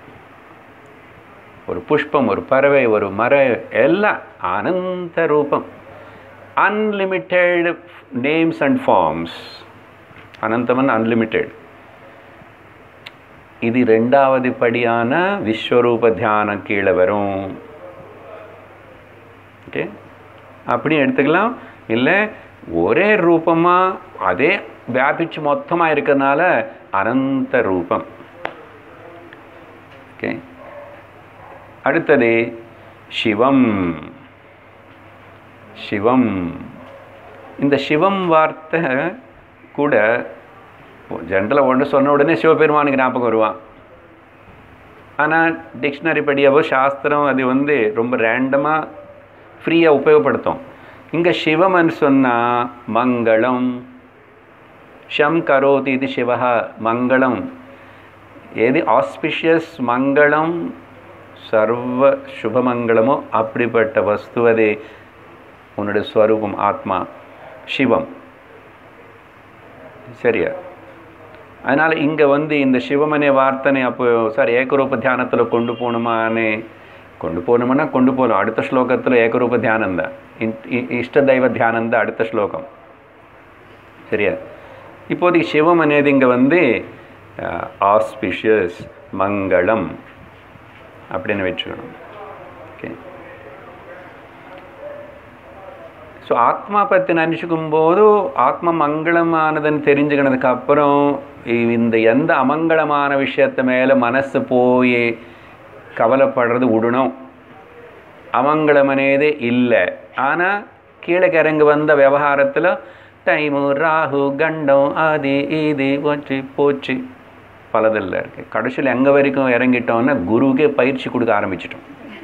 Speaker 1: ஒரு புஷ்பம், ஒரு பறவை, ஒரு மரம், எல்லாம் அனந்த ரூபம். unlimited names and forms. அனந்தமன் அன்லிமிட்டெட். இது ரெண்டாவது படியான விஸ்வரூப தியானம் கீழே வரும். ஓகே, அப்படியும் எடுத்துக்கலாம். இல்லை ஒரே ரூபமாக அதே வியாபிச்சு மொத்தமாக இருக்கிறதுனால அனந்த ரூபம். ஓகே, அடுத்தது சிவம். சிவம், இந்த சிவம் வார்த்தை கூட ஜென்ரலாக ஒன்று சொன்ன உடனே சிவபெருமானுக்கு ஞாபகம் வருவான். ஆனால் டிக்ஷனரி படியாவோ சாஸ்திரம் அது ரொம்ப ரேண்டமாக ஃப்ரீயாக உபயோகப்படுத்தும். இங்கே சிவம்னு சொன்னால் மங்களம். ஷம் கரோதி இது சிவஹா, மங்களம். எது ஆஸ்பிஷியஸ் மங்களம், சர்வ சுபமங்களமோ அப்படிப்பட்ட வஸ்துவதே உன்னுடைய ஸ்வரூபம், ஆத்மா சிவம். சரியா? அதனால் இங்கே இந்த சிவமனே வார்த்தனை அப்போ சார் ஏகரூப தியானத்தில் கொண்டு போகணும்னா கொண்டு போகலாம். அடுத்த ஸ்லோகத்தில் ஏகரூப தியானந்தான், இஷ்ட தெய்வ தியானந்தான் அடுத்த ஸ்லோகம். சரியா? இப்போதைக்கு சிவம் అనేది இங்கே ஆஸ்பிஷியஸ் மங்களம் அப்படின்னு வச்சுக்கணும். ஓகே, ஸோ ஆத்மா பற்றி நினச்சிக்கும் போது ஆத்மா மங்களமானதுன்னு தெரிஞ்சுக்கினதுக்கு அப்புறம் இந்த எந்த அமங்கலமான விஷயத்து மேலே மனசு போய் கவலைப்படுறது விடணும். அமங்கலம் అనేదే இல்லை. ஆனால் கீழே இறங்கி வந்த விவகாரத்தில் டைமு ராகு கண்டம் அது இது போச்சு போச்சு பலதில் இருக்குது. கடைசியில் எங்கே வரைக்கும் இறங்கிட்டோன்னா குருவுக்கே பயிற்சி கொடுக்க ஆரம்பிச்சிட்டோம்.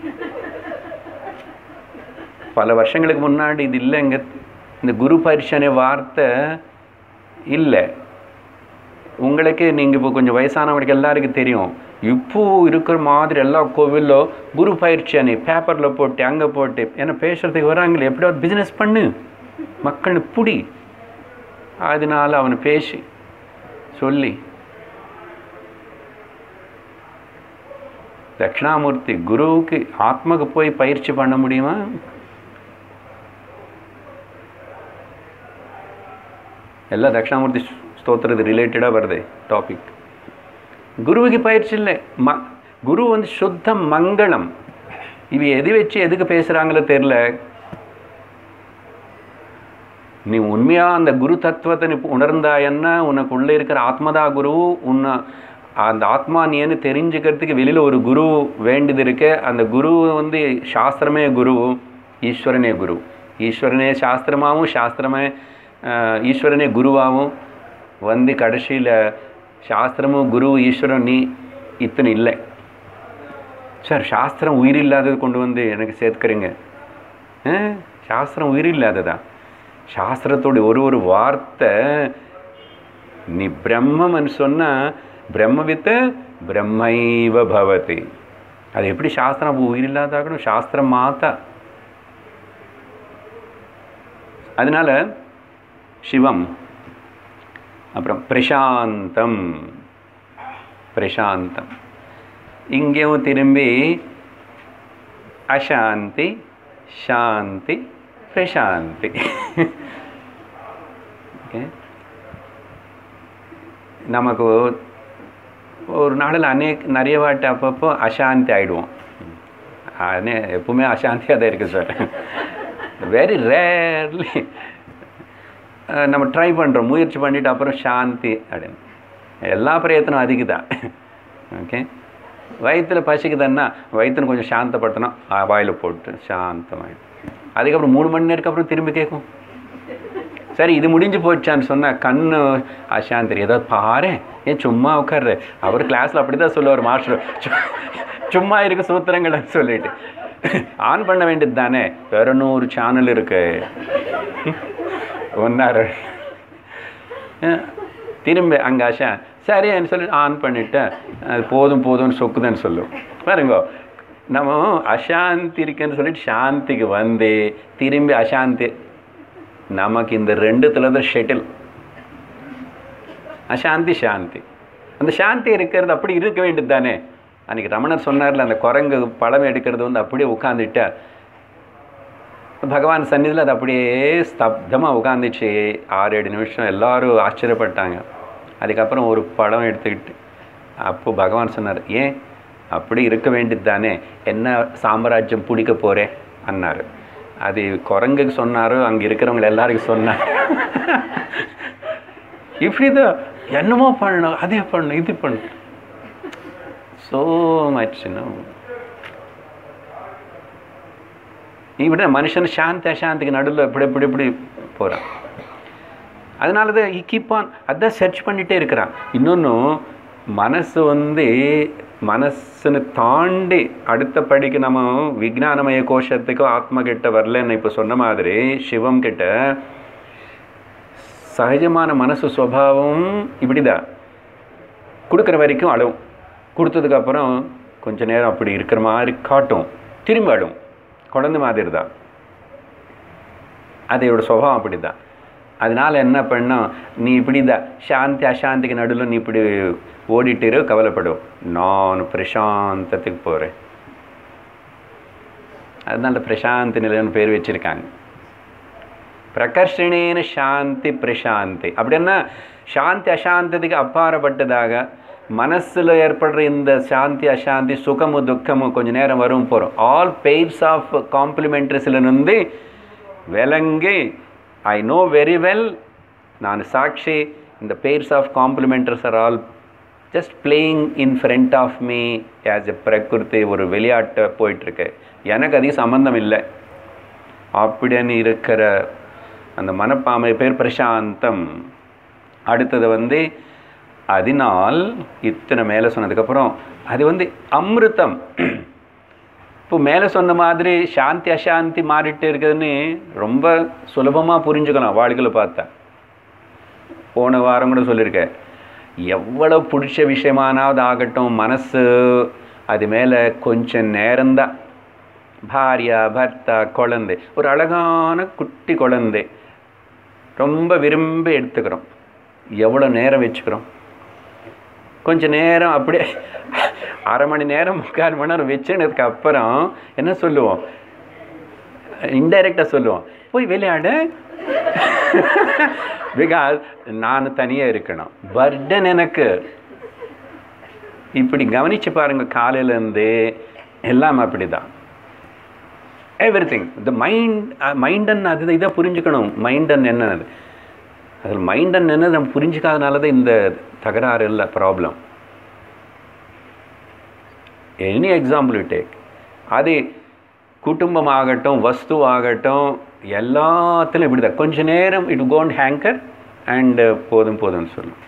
Speaker 1: பல வருஷங்களுக்கு முன்னாடி இது இல்லை. இங்கே இந்த குரு பயிற்சியான வார்த்தை இல்லை. உங்களுக்கு நீங்கள் இப்போ கொஞ்சம் வயசானவங்களுக்கு எல்லாருக்கும் தெரியும். இப்போது இருக்கிற மாதிரி எல்லா கோவிலோ குரு பயிற்சியானே பேப்பரில் போட்டு அங்கே போட்டு ஏன்னா பேசுகிறதுக்கு வராங்களே, எப்படியாவது பிஸ்னஸ் பண்ணு, மக்கள் புடி, அதனால அவனை பேசி சொல்லி. தட்சிணாமூர்த்தி குருவுக்கு ஆத்மாவுக்கு போய் பயிற்சி பண்ண முடியுமா? எல்லாம் தட்சிணாமூர்த்தி ஸ்தோத்திரத்து ரிலேட்டடாக வருது டாபிக். குருவுக்கு பயிற்சி இல்லை. குரு சுத்த மங்களம். இவ எது வச்சு எதுக்கு பேசுகிறாங்களோ தெரில. நீ உண்மையாக அந்த குரு தத்துவத்தை நீ உணர்ந்தாயன்னா உனக்கு உள்ளே இருக்கிற ஆத்மதா குரு, உன்னை அந்த ஆத்மா நீன்னு தெரிஞ்சுக்கிறதுக்கு வெளியில் ஒரு குரு வேண்டியது இருக்கு. அந்த குரு சாஸ்திரமே குரு, ஈஸ்வரனே குரு. ஈஸ்வரனே சாஸ்திரமாகவும் சாஸ்திரமே ஈஸ்வரனே குருவாகவும் கடைசியில் சாஸ்திரமும் குரு ஈஸ்வரன் நீ இத்தனை இல்லை. சார் சாஸ்திரம் உயிரில்லாதது கொண்டு எனக்கு சேர்த்துக்கிறீங்க. சாஸ்திரம் உயிரில்லாததா? சாஸ்திரத்தோட ஒரு வார்த்தை நீ பிரம்மன்னு சொன்னால் பிரம்மவித்து பிரம்மைவ பவதி. அது எப்படி சாஸ்திரம் உயிரில்லாதாகணும்? சாஸ்திரம் மாத்தா. அதனால சிவம். அப்புறம் பிரசாந்தம். பிரசாந்தம் இங்கேயும் திரும்பி அசாந்தி சாந்தி பிரசாந்தி. ஓகே, நமக்கு ஒரு நாளில் நிறைய வாட்டி அப்பப்போ அசாந்தி ஆகிடுவோம். எப்பவுமே அசாந்தியாக தான் இருக்குது சார். வெரி ரேர்லி நம்ம ட்ரை பண்ணுறோம், முயற்சி பண்ணிவிட்டு அப்புறம் சாந்தி அப்படின்னு. எல்லா பிரயத்தனம் அதுக்கு தான். ஓகே, வயிற்றில் பசிக்குதுன்னா வயிற்றுன்னு கொஞ்சம் சாந்தப்படுத்தணும், வாயில் போட்டு சாந்தமாகிடும். அதுக்கப்புறம் 3 மணி நேரத்துக்கு அப்புறம் திரும்பி கேட்கும். சரி இது முடிஞ்சு போச்சான்னு சொன்னால் கண்ணு அசாந்தி. ஏதாவது பாரு, ஏன் சும்மா உட்கார்ற. அவர் கிளாஸில் அப்படி தான் சொல்லுவார் மாஸ்டர், சும்மா இருக்க சூத்திரங்களை சொல்லிட்டு ஆன் பண்ண வேண்டியது தானே. வேற 100 சேனல் இருக்கு. ஒன்னாரு திரும்ப அங்கே ஆஷா சரின்னு சொல்லி ஆன் பண்ணிவிட்டேன். அது போதும் போதும்னு சொக்குதுன்னு சொல்லும். பாருங்க, நம்ம அசாந்தி இருக்குன்னு சொல்லிட்டு சாந்திக்கு திரும்பி அசாந்தி. நமக்கு இந்த ரெண்டுத்துல தான் ஷெட்டில். அசாந்தி சாந்தி. அந்த சாந்தி இருக்கிறது அப்படி இருக்க வேண்டியது தானே. அன்றைக்கி ரமணர் சொன்னார்ல, அந்த குரங்கு பழம் எடுக்கிறது அப்படியே உட்காந்துட்டா பகவான் சந்நிதியில் அது அப்படியே ஸ்தப்தமாக உட்காந்துச்சு. 6-7 நிமிஷம் எல்லாரும் ஆச்சரியப்பட்டாங்க. அதுக்கப்புறம் ஒரு படம் எடுத்துக்கிட்டு அப்போது பகவான் சொன்னார், ஏன் அப்படி இருக்க வேண்டியது தானே, என்ன சாம்ராஜ்யம் பிடிக்க போகிறேன் அன்னார். அது குரங்குக்கு சொன்னாரோ அங்கே இருக்கிறவங்க எல்லாருக்கும் சொன்னார். இப்படிதான் என்னமோ பண்ணணும், அதே பண்ணணும், இது பண்ணணும், ஸோ மச் இப்படி மனுஷன் சாந்தி அசாந்திக்கு நடுவில் இப்படி போகிறான். அதனால தான் கீப் ஆன் அதான் சர்ச் பண்ணிகிட்டே இருக்கிறான். இன்னொன்று மனசு மனசுன்னு தாண்டி அடுத்த படிக்கு நம்ம விஞ்ஞானமய கோஷத்துக்கும் ஆத்மா கிட்ட வரலன்னு இப்போ சொன்ன மாதிரி சிவம் கிட்ட சகஜமான மனசு சுபாவம் இப்படிதான். கொடுக்குற வரைக்கும் அழுவும், கொடுத்ததுக்கப்புறம் கொஞ்ச நேரம் அப்படி இருக்கிற மாதிரி காட்டும், திரும்பி அழுவும், குழந்தை மாதிரி தான். அதையோட சுபாவம் அப்படி தான். அதனால் என்ன பண்ணோம், நீ இப்படி தான் சாந்தி அசாந்திக்கு நடுவில் நீ இப்படி ஓடிட்டு கவலைப்படும், நான் பிரசாந்தத்துக்கு போகிறேன். அதனால பிரசாந்தி நிலைன்னு பேர் வச்சுருக்காங்க. பிரகர்ஷணேன சாந்தி பிரசாந்தி அப்படின்னா சாந்தி அசாந்தத்துக்கு அப்பாற்பட்டதாக மனசில் ஏற்படுற இந்த சாந்தி அசாந்தி சுகமும் துக்கமும் கொஞ்சம் நேரம் வரும் போகிறோம். ஆல் பெய்ட்ஸ் ஆஃப் காம்ப்ளிமெண்ட்ரிஸ்லேருந்து விளங்கி ஐ நோ வெரி வெல், நான் சாட்சி, இந்த pairs of complementaries are all just playing in front of me as a பிரகிருதி, ஒரு விளையாட்டை போயிட்டுருக்கு, எனக்கு அதிக சம்பந்தம் இல்லை அப்படின்னு இருக்கிற அந்த மனப்பாமை பேர் பிரசாந்தம். அடுத்தது அதனால் இத்தனை மேலே சொன்னதுக்கப்புறம் அது அமிர்தம். இப்போ மேலே சொன்ன மாதிரி சாந்தி அசாந்தி மாறிட்டு இருக்குதுன்னு ரொம்ப சுலபமாக புரிஞ்சுக்கலாம் வாழ்க்கையில் பார்த்தா. போன வாரம் கூட சொல்லியிருக்கேன், எவ்வளோ பிடிச்ச விஷயமானாவது ஆகட்டும், மனசு அது மேலே கொஞ்சம் நேரம்தான். பாரியா பர்த்தா குழந்தை, ஒரு அழகான குட்டி குழந்தை ரொம்ப விரும்பி எடுத்துக்கிறோம், எவ்வளோ நேரம் வச்சுக்கிறோம், கொஞ்சம் நேரம் அப்படியே அரை மணி நேரம் 3/4 மணி நேரம் வச்சுனதுக்கு அப்புறம் என்ன சொல்லுவோம், இன்டைரக்டாக சொல்லுவோம், போய் விளையாட. பிகாஸ் நான் தனியாக இருக்கணும், பர்டன் எனக்கு. இப்படி கவனித்து பாருங்கள், காலையிலேருந்து எல்லாம் அப்படி தான். எவ்ரிதிங் இந்த மைண்டன் அது இதை புரிஞ்சுக்கணும். மைண்டன் என்னது, அதில் மைண்டன் என்னது நம்ம புரிஞ்சுக்காதனால தான் இந்த தகராறு இல்லை, ப்ராப்ளம். எனி எக்ஸாம்பிள் டேக், அது குடும்பமாகட்டும் வஸ்துவாகட்டும் எல்லாத்துலையும் இப்படி தான். கொஞ்ச நேரம் இட் கோன் ஹேங்கர் அண்டு போதும்னு சொல்லும்.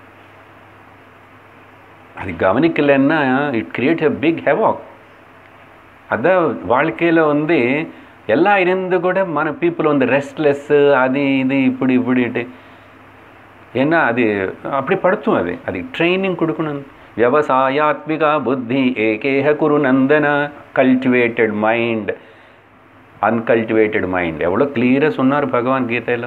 Speaker 1: அது கவனிக்கலைன்னா it create a big havoc. அதான் வாழ்க்கையில் எல்லாம் இருந்து கூட பீப்புள் ரெஸ்ட்லெஸ்ஸு, அது இது இப்படிட்டு. ஏன்னா அது அப்படி படுத்தும். அது ட்ரைனிங் கொடுக்கணும். விவசாயாத்மிகா புத்தி ஏகேஹ குரு நந்தன, கல்டிவேட்டட் மைண்ட், அன்கல்டிவேட்டட் மைண்ட். எவ்வளோ கிளியராக சொன்னார் பகவான் கீதையில்.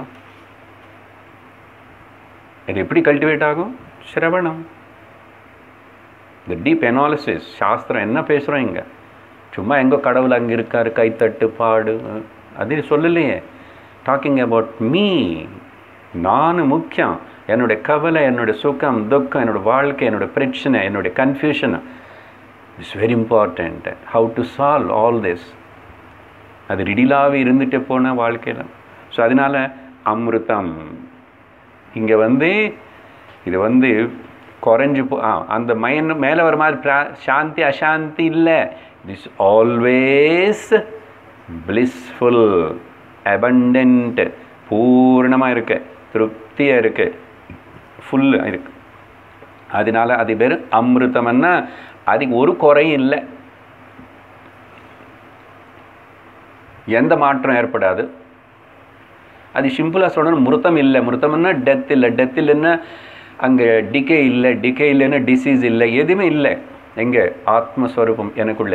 Speaker 1: இது எப்படி கல்டிவேட் ஆகும்? சிரவணம், இந்த டீப் அனாலிசிஸ். சாஸ்திரம் என்ன பேசுகிறோம் இங்கே? சும்மா எங்கோ கடவுள் அங்கே இருக்கார், கைத்தட்டு பாடு, அது சொல்லலையே. டாக்கிங் அபவுட் மீ, நான் முக்கியம். என்னுடைய கவலை, என்னுடைய சுகம் துக்கம், என்னோடய வாழ்க்கை, என்னோடய பிரச்சனை, என்னுடைய confusion it's very important. How to solve all this, அது ரிடிலாகவே இருந்துகிட்டே போன வாழ்க்கையில். ஸோ அதனால் அமிர்தம் இங்கே இது குறைஞ்சி அந்த மேலே வர மாதிரி சாந்தி அசாந்தி இல்லை. This always blissful, abundant, பூர்ணமாக இருக்கு, திருப்தியாக இருக்கு, ஃபுல்லாக இருக்கு. அதனால அது பேர் அமிர்தம்னா அதுக்கு ஒரு குறையும் இல்லை, எந்த மாற்றம் ஏற்படாது. அது சிம்பிளாக சொல்லணும், மிருத்தம் இல்லை. மிருத்தம்னா டெத் இல்லை, டெத் இல்லைன்னா அங்கே டிகே இல்லை, டிகே இல்லைன்னா டிசீஸ் இல்லை, எதுவுமே இல்லை. எங்கே? ஆத்மஸ்வரூபம் எனக்குள்ள,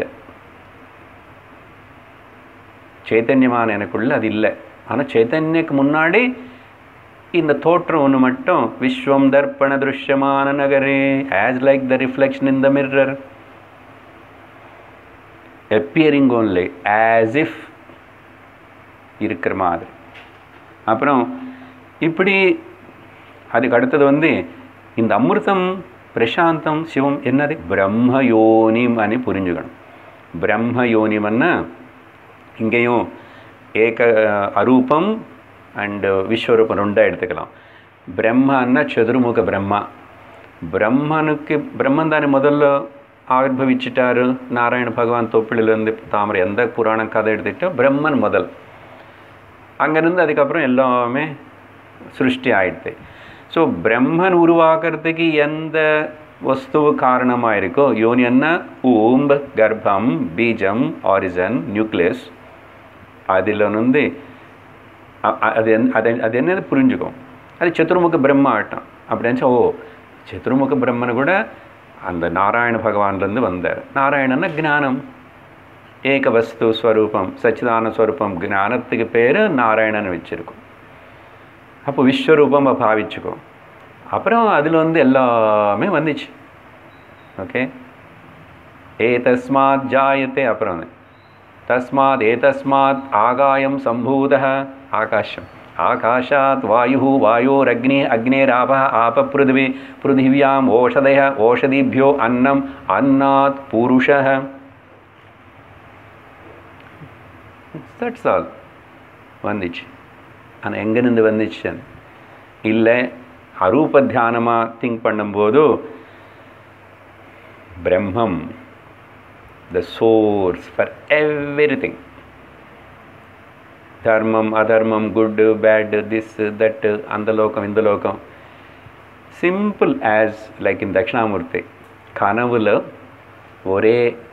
Speaker 1: சைத்தன்யமான எனக்குள்ள அது இல்லை. ஆனால் சைத்தன்யக்கு முன்னாடி இந்த தோற்றம் ஒன்று மட்டும், விஸ்வம் தர்ப்பண திருஷ்யமான நகரே as like the reflection in the mirror, appearing only as if இருக்கிற மாதிரி. அப்புறம் இப்படி அதுக்கு அடுத்தது இந்த அமிர்தம் பிரசாந்தம் சிவம் என்னது பிரம்மயோனிம் అని புரிஞ்சுக்கணும். பிரம்மயோனிமன்னா இங்கேயும் ஏக அரூபம் அண்ட் விஸ்வரூபம் ரெண்டாக எடுத்துக்கலாம். பிரம்மன்னா சதுர்முக பிரம்மா. பிரம்மன் தானே முதல்ல ஆவிர்பவிச்சிட்டாரு. நாராயண பகவான் தொப்பிலிருந்து தாமரை எந்த புராண கதை எடுத்துக்கிட்டோ பிரம்மன் முதல். அங்கேருந்து அதுக்கப்புறம் எல்லாமே சிருஷ்டி ஆயிடுது. ஸோ பிரம்மன் உருவாக்குறதுக்கு எந்த வஸ்துவு காரணமாக இருக்கோ யோனியன்னா ஊம்பு கர்ப்பம் பீஜம் ஆரிஜன் நியூக்ளியஸ் அதில் அது என்னது புரிஞ்சுக்கும். அது சதுர்முக பிரம்மா ஆட்டம். அப்படின்னா சதுர்முக பிரம்மனை கூட அந்த நாராயண பகவான்லேருந்து வந்தார். நாராயணன்னா ஞானம், ஏக வஸ்து ஸ்வரூபம், சச்சிதான ஸ்வரூபம். ஞானத்துக்கு பேர் நாராயணன் வச்சுருக்கோம். அப்போ விஸ்வரூபம் பாவிச்சுக்கோ. அப்புறம் அதில் எல்லாமே வந்துச்சு. ஓகே, ஏதஸ்மாத் ஜாயத்தே. அப்புறம் தஸ்மாத் ஏதஸ்மாத் ஆகாயம் சம்பூதः ஆகாஷம், ஆகாஷாத் வாயு வாயோரக்னி அக்னேராபः ஆப பிருத்திவி பிருத்திவியாம் ஓஷதய ஓஷதிभ्यो அன்னம் அன்னாத் புருஷः. தட்ஸ் ஆல் வந்துச்சு. ஆனால் எங்கேருந்து வந்துச்சு இல்லை, அரூப தியானமாக திங்க் பண்ணும்போது பிரம்மம் the source for everything. Dharmam, adharmam, good, bad, this, that, andalokam, indalokam. Simple as like in Dakshinamurti. Kanavula, ore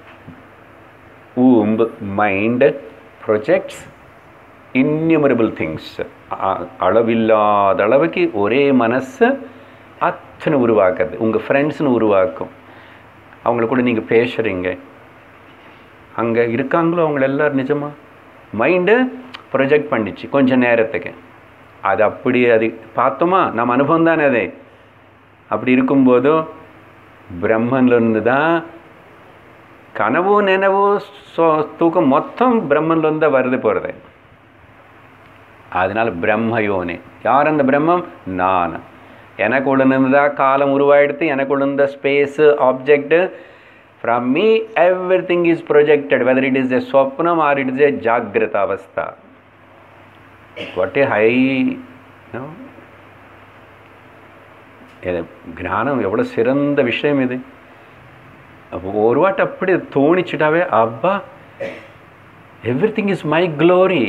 Speaker 1: mind projects innumerable things. அளவில்லாத அளவுக்கு ஒரே மனசு அத்தனை உருவாக்குறது. உங்கள் ஃப்ரெண்ட்ஸ்னு உருவாக்கும். அவங்கள கூட நீங்கள் பேசுகிறீங்க, அங்கே இருக்காங்களோ அவங்கள எல்லோரும் நிஜமாக மைண்டு ப்ரொஜெக்ட் பண்ணிச்சு கொஞ்சம் நேரத்துக்கு. அது அப்படி அது பார்த்தோமா, நம்ம அனுபவம் தானே அது. அப்படி இருக்கும்போதோ பிரம்மன்லேருந்து தான் கனவு நினைவு தூக்கம் மொத்தம் பிரம்மன்லேருந்து தான் வருது போகிறது. அதனால் பிரம்மயோனி. யார் அந்த பிரம்மம்? நான். எனக்குள்ளேருந்து தான் காலம் உருவாயிடுத்து, எனக்குள்ள space object. From me, everything is projected, whether it is a swapnam or it is a jagrata avastha. What a high, ஞானம் எவ்வளோ சிறந்த விஷயம் இது. ஒரு வாட்டி அப்படி தோணிச்சுட்டாவே அப்பா everything is my glory.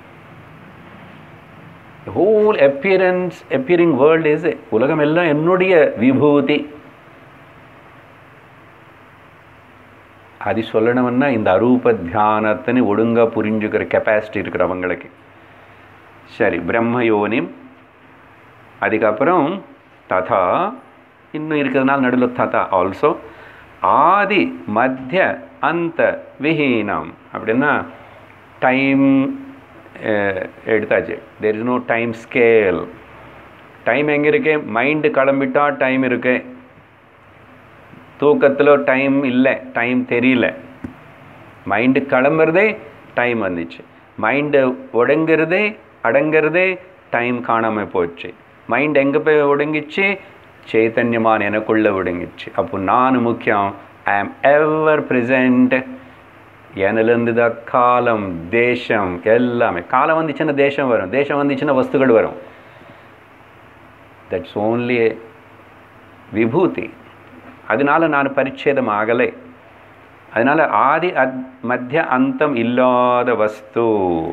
Speaker 1: The whole appearing world is உலகம் எல்லாம் என்னுடைய விபூதி. அது சொல்லணும்னா இந்த அரூப தியானத்தின்னு ஒழுங்காக புரிஞ்சுக்கிற கெப்பாசிட்டி இருக்கிறவங்களுக்கு. சரி, பிரம்மயோனிம். அதுக்கப்புறம் ததா இன்னும் இருக்கிறதுனால நடுவில் ததா ஆல்சோ ஆதி மத்திய அந்த விஹீனம். அப்படின்னா டைம் எடுத்தாச்சு. There is no time scale. Time எங்கே இருக்கு? மைண்டு கிளம்பிட்டா டைம் இருக்கு. தூக்கத்தில் டைம் இல்லை, டைம் தெரியல. மைண்டு கிளம்புறதே டைம் வந்துச்சு. மைண்டு அடங்கிறதே டைம் காணாமல் போச்சு. மைண்ட் எங்கே போய் ஒடுங்கிச்சு? சைத்தன்யமான எனக்குள்ளே ஒடுங்கிச்சு. அப்போ நான் முக்கியம். ஐ ஆம் எவர் ப்ரெசண்ட். எனலேருந்து தான் காலம் தேசம் எல்லாமே. காலம் வந்துச்சுன்னா தேசம் வரும், தேசம் வந்துச்சுன்னா வஸ்துகள் வரும். That's only vibhuti. அதனால் நான் பரிச்சேதம் ஆகலை. அதனால் ஆதி மத்திய அந்தம் இல்லாத வஸ்து.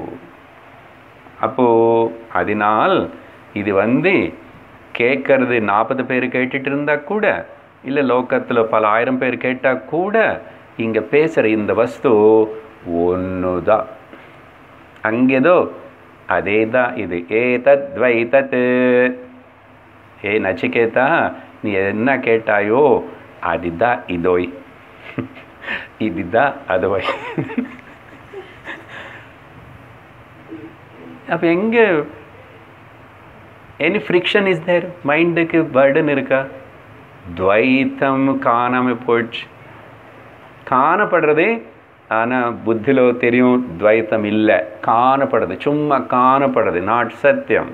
Speaker 1: அப்போது அதனால் இது கேட்கறது 40 பேர் கேட்டுட்டு இருந்தால் கூட, இல்லை லோக்கத்தில் பல ஆயிரம் பேர் கேட்டால் கூட, இங்கே பேசுகிற இந்த வஸ்து ஒன்று தான். அங்கேதோ அதே தான் இது. ஏதத் வைதத். ஏ நச்சிகேதா, நீ என்ன கேட்டாயோ அதுதான் இதோய், இதுதான் அதோய். அப்போ எங்கே எனி ஃப்ரிக்ஷன் இஸ் தேர்? மைண்டுக்கு பர்டன் இருக்கா? துவைத்தம் காணாமல் போயிடுச்சு. காணப்படுறதே ஆனால் புத்திலோ தெரியும் துவைத்தம் இல்லை, காணப்படுது, சும்மா காணப்படுது, நாட் சத்தியம்.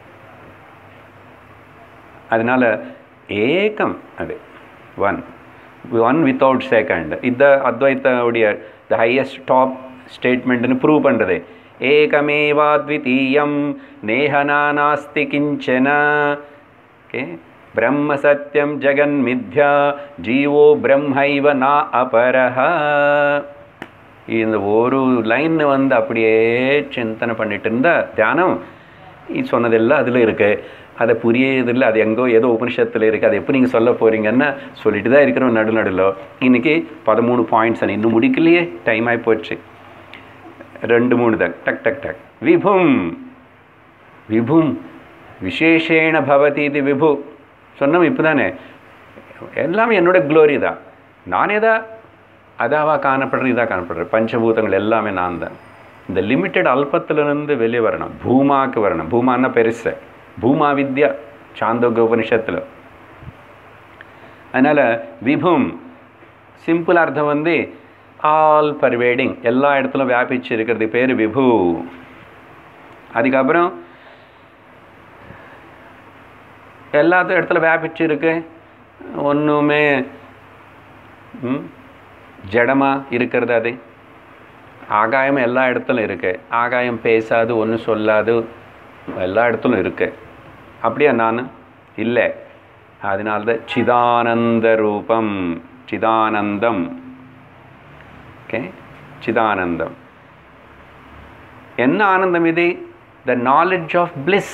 Speaker 1: அதனால ஏகம் அது ஒன் வித்தவுட் செகண்ட். இந்த அத்வைத்தவுடைய த ஹையஸ்ட் டாப் ஸ்டேட்மெண்ட்னு ப்ரூவ் பண்ணுறது. ஏகமேவாத்விதீயம் நேஹனா நாஸ்தி கிஞ்சன. ஓகே, பிரம்ம சத்யம் ஜெகன் மித்யா ஜீவோ பிரம்மைவ நா அபரஹ. இந்த ஒரு லைன் அப்படியே சிந்தனை பண்ணிட்டு இருந்தா தியானம் சொன்னதெல்லாம் அதில் இருக்குது. அதை புரியதில்லை, அது எங்கோ ஏதோ உபனிஷத்தில் இருக்குது, அது எப்போ நீங்கள் சொல்ல போகிறீங்கன்னா சொல்லிட்டு தான் இருக்கிறோம் நடுநடுல. இன்றைக்கி 13 பாயிண்ட்ஸ் இன்னும் முடிக்கலையே, டைம் ஆகி போச்சு. 2-3 தான், டக் டக் டக். விபும் விபும் விசேஷேண பவதி இது விபு சொன்னோம் இப்போ தானே. எல்லாமே என்னோட க்ளோரி தான், நானே தான் அதாவாக காணப்படுறேன், இதாக காணப்படுறேன். பஞ்சபூதங்கள் எல்லாமே நான் தான். இந்த லிமிட்டட் அல்பத்திலிருந்து வெளியே வரணும், பூமாவுக்கு வரணும். பூமான்னா பெருசு, பூமா வித்யா சாந்தோக்கிய உபனிஷத்தில். அதனால் விபும் சிம்பிள் அர்த்தம் ஆல் பர்வேடிங், எல்லா இடத்துலும் வியாபிச்சு இருக்கிறது பேர் விபு. அதுக்கப்புறம் எல்லா இடத்துல வியாபிச்சு இருக்கு, ஒன்றுமே ஜடமாக இருக்கிறது. அது ஆகாயம் எல்லா இடத்துலும் இருக்கு, ஆகாயம் பேசாது, ஒன்றும் சொல்லாது, எல்லா இடத்துலும் இருக்கு. அப்படியா நான் இல்லை. அதனால்தான் சிதானந்த ரூபம், சிதானந்தம். ஓகே, சிதானந்தம். என்ன ஆனந்தம் இது? The knowledge of bliss.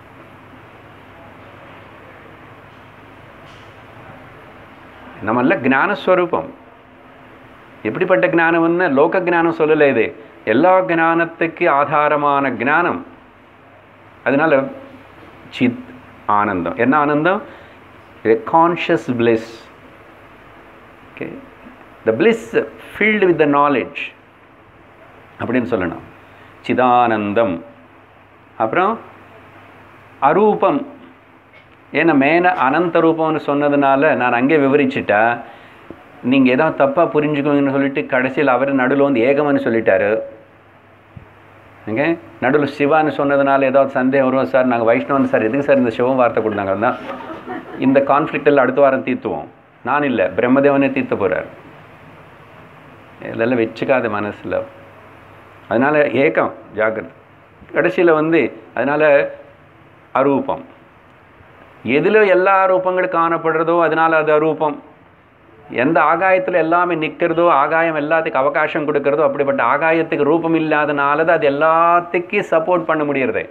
Speaker 1: நம்மள ஞானஸ்வரூபம். எப்படிப்பட்ட ஞானம்னு லோக ஞானம் சொல்லலை, இது எல்லா ஞானத்துக்கு ஆதாரமான ஞானம். அதனால சித் ஆனந்தம். என்ன ஆனந்தம்? Conscious bliss. Okay, the bliss filled with the knowledge அப்படின்னு சொல்லணும், சிதானந்தம். அப்புறம் அரூபம். ஏன்னா மேலே அனந்த ரூபம்னு சொன்னதுனால நான் அங்கே விவரிச்சுட்டா நீங்கள் ஏதாவது தப்பாக புரிஞ்சுக்கோங்கன்னு சொல்லிட்டு கடைசியில் அவர் நடுவில் ஏகம்னு சொல்லிட்டாரு. ஓகே, நடுவில் சிவான்னு சொன்னதுனால ஏதாவது சந்தேகம் வரும். சார் நாங்கள் வைஷ்ணவன் சார், எதுக்கு சார் இந்த சிவம் வார்த்தை கொடுத்தாங்க? தான் இந்த கான்ஃப்ளிக்ட் எல்லாம் அடுத்த வாரம் தீர்த்துவோம். நான் இல்லை, பிரம்மதேவனே தீர்த்த போகிறார். இதெல்லாம் வச்சுக்காத மனசில். அதனால் ஏகம் ஜாக்கிரதை. கடைசியில் அதனால் அரூபம். எதில் எல்லா ரூபங்களும் காணப்படுறதோ அதனால் அது அரூபம். எந்த ஆகாயத்தில் எல்லாமே நிற்கிறதோ, ஆகாயம் எல்லாத்துக்கும் அவகாசம் கொடுக்கறதோ, அப்படிப்பட்ட ஆகாயத்துக்கு ரூபம் இல்லாதனால தான் அது எல்லாத்துக்கும் சப்போர்ட் பண்ண முடியறது.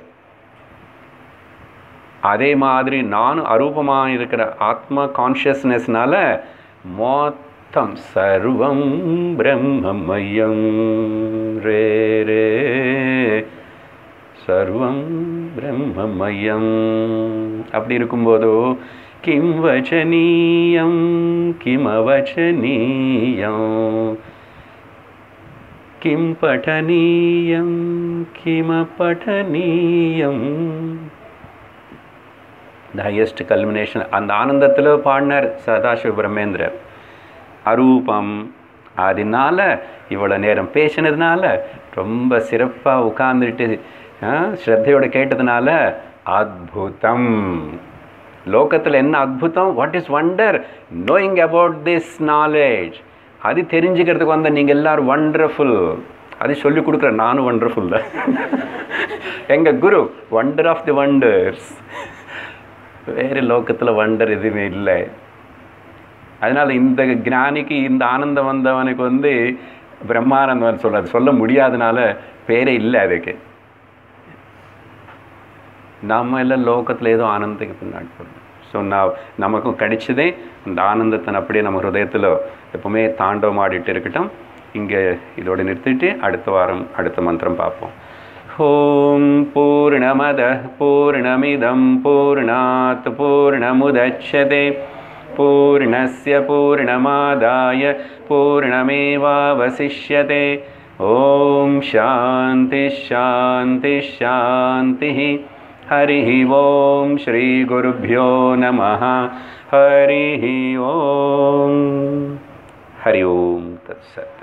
Speaker 1: அதே மாதிரி நானும் அரூபமாக இருக்கிற ஆத்மா கான்ஷியஸ்னஸ்னால மொத்தம் சர்வம் பிரம்மமயம் ரே ரே சர்வம் பிரம்மமயம். அப்படி இருக்கும்போதோ கிம் வச்சனீயம் கிமவச்சனீயம் கிம் பఠனீயம் கிமபఠனீயம். த ஹையஸ்ட் கல்மினேஷன் அந்த ஆனந்தத்தில் பாடினார் சதாசிவ பிரம்மேந்திரர். அரூபம். அதனால இவ்வளோ நேரம் பேசினதுனால, ரொம்ப சிறப்பாக உட்கார்ந்துட்டு ஸ்ரத்தையோடு கேட்டதுனால அத்புதம். லோகத்தில் என்ன அத்புதம்? What is wonder? Knowing about this knowledge. அது தெரிஞ்சுக்கிறதுக்கு நீங்கள் எல்லோரும் வண்டர்ஃபுல். அது சொல்லிக் கொடுக்குற நானும் வண்டர்ஃபுல் தான். எங்கள் குரு வண்டர் ஆஃப் தி வண்டர்ஸ். வேறு லோகத்தில் வண்டர் எதுவுமே இல்லை. அதனால் இந்த ஞானிக்கு, இந்த ஆனந்தம் வந்தவனுக்கு பிரம்மானந்தம் சொல்ல முடியாதனால பேரே இல்லை அதுக்கு. நம்ம எல்லாம் லோகத்தில் ஏதோ ஆனந்தத்துக்கு பின்னாடி போடணும். ஸோ நமக்கும் கிடைச்சதே அந்த ஆனந்தத்தை அப்படியே நம்ம ஹிருதயத்தில் எப்பவுமே தாண்டவம் ஆடிட்டு இருக்கட்டும். இங்கே இதோடு நிறுத்திட்டு அடுத்த வாரம் அடுத்த மந்திரம் பார்ப்போம். ஓம் பூர்ணமத பூர்ணமிதம் பூர்ணாத் பூர்ணமுதச்யதே பூர்ணஸ்ய பூர்ணமாதாய பூர்ணமேவாவசிஷ்யதே. ஓம் சாந்தி சாந்தி சாந்தி. हरिः ओम श्री गुरुभ्यो नमः. हरिः ओम. हरि ओम तत्सत्.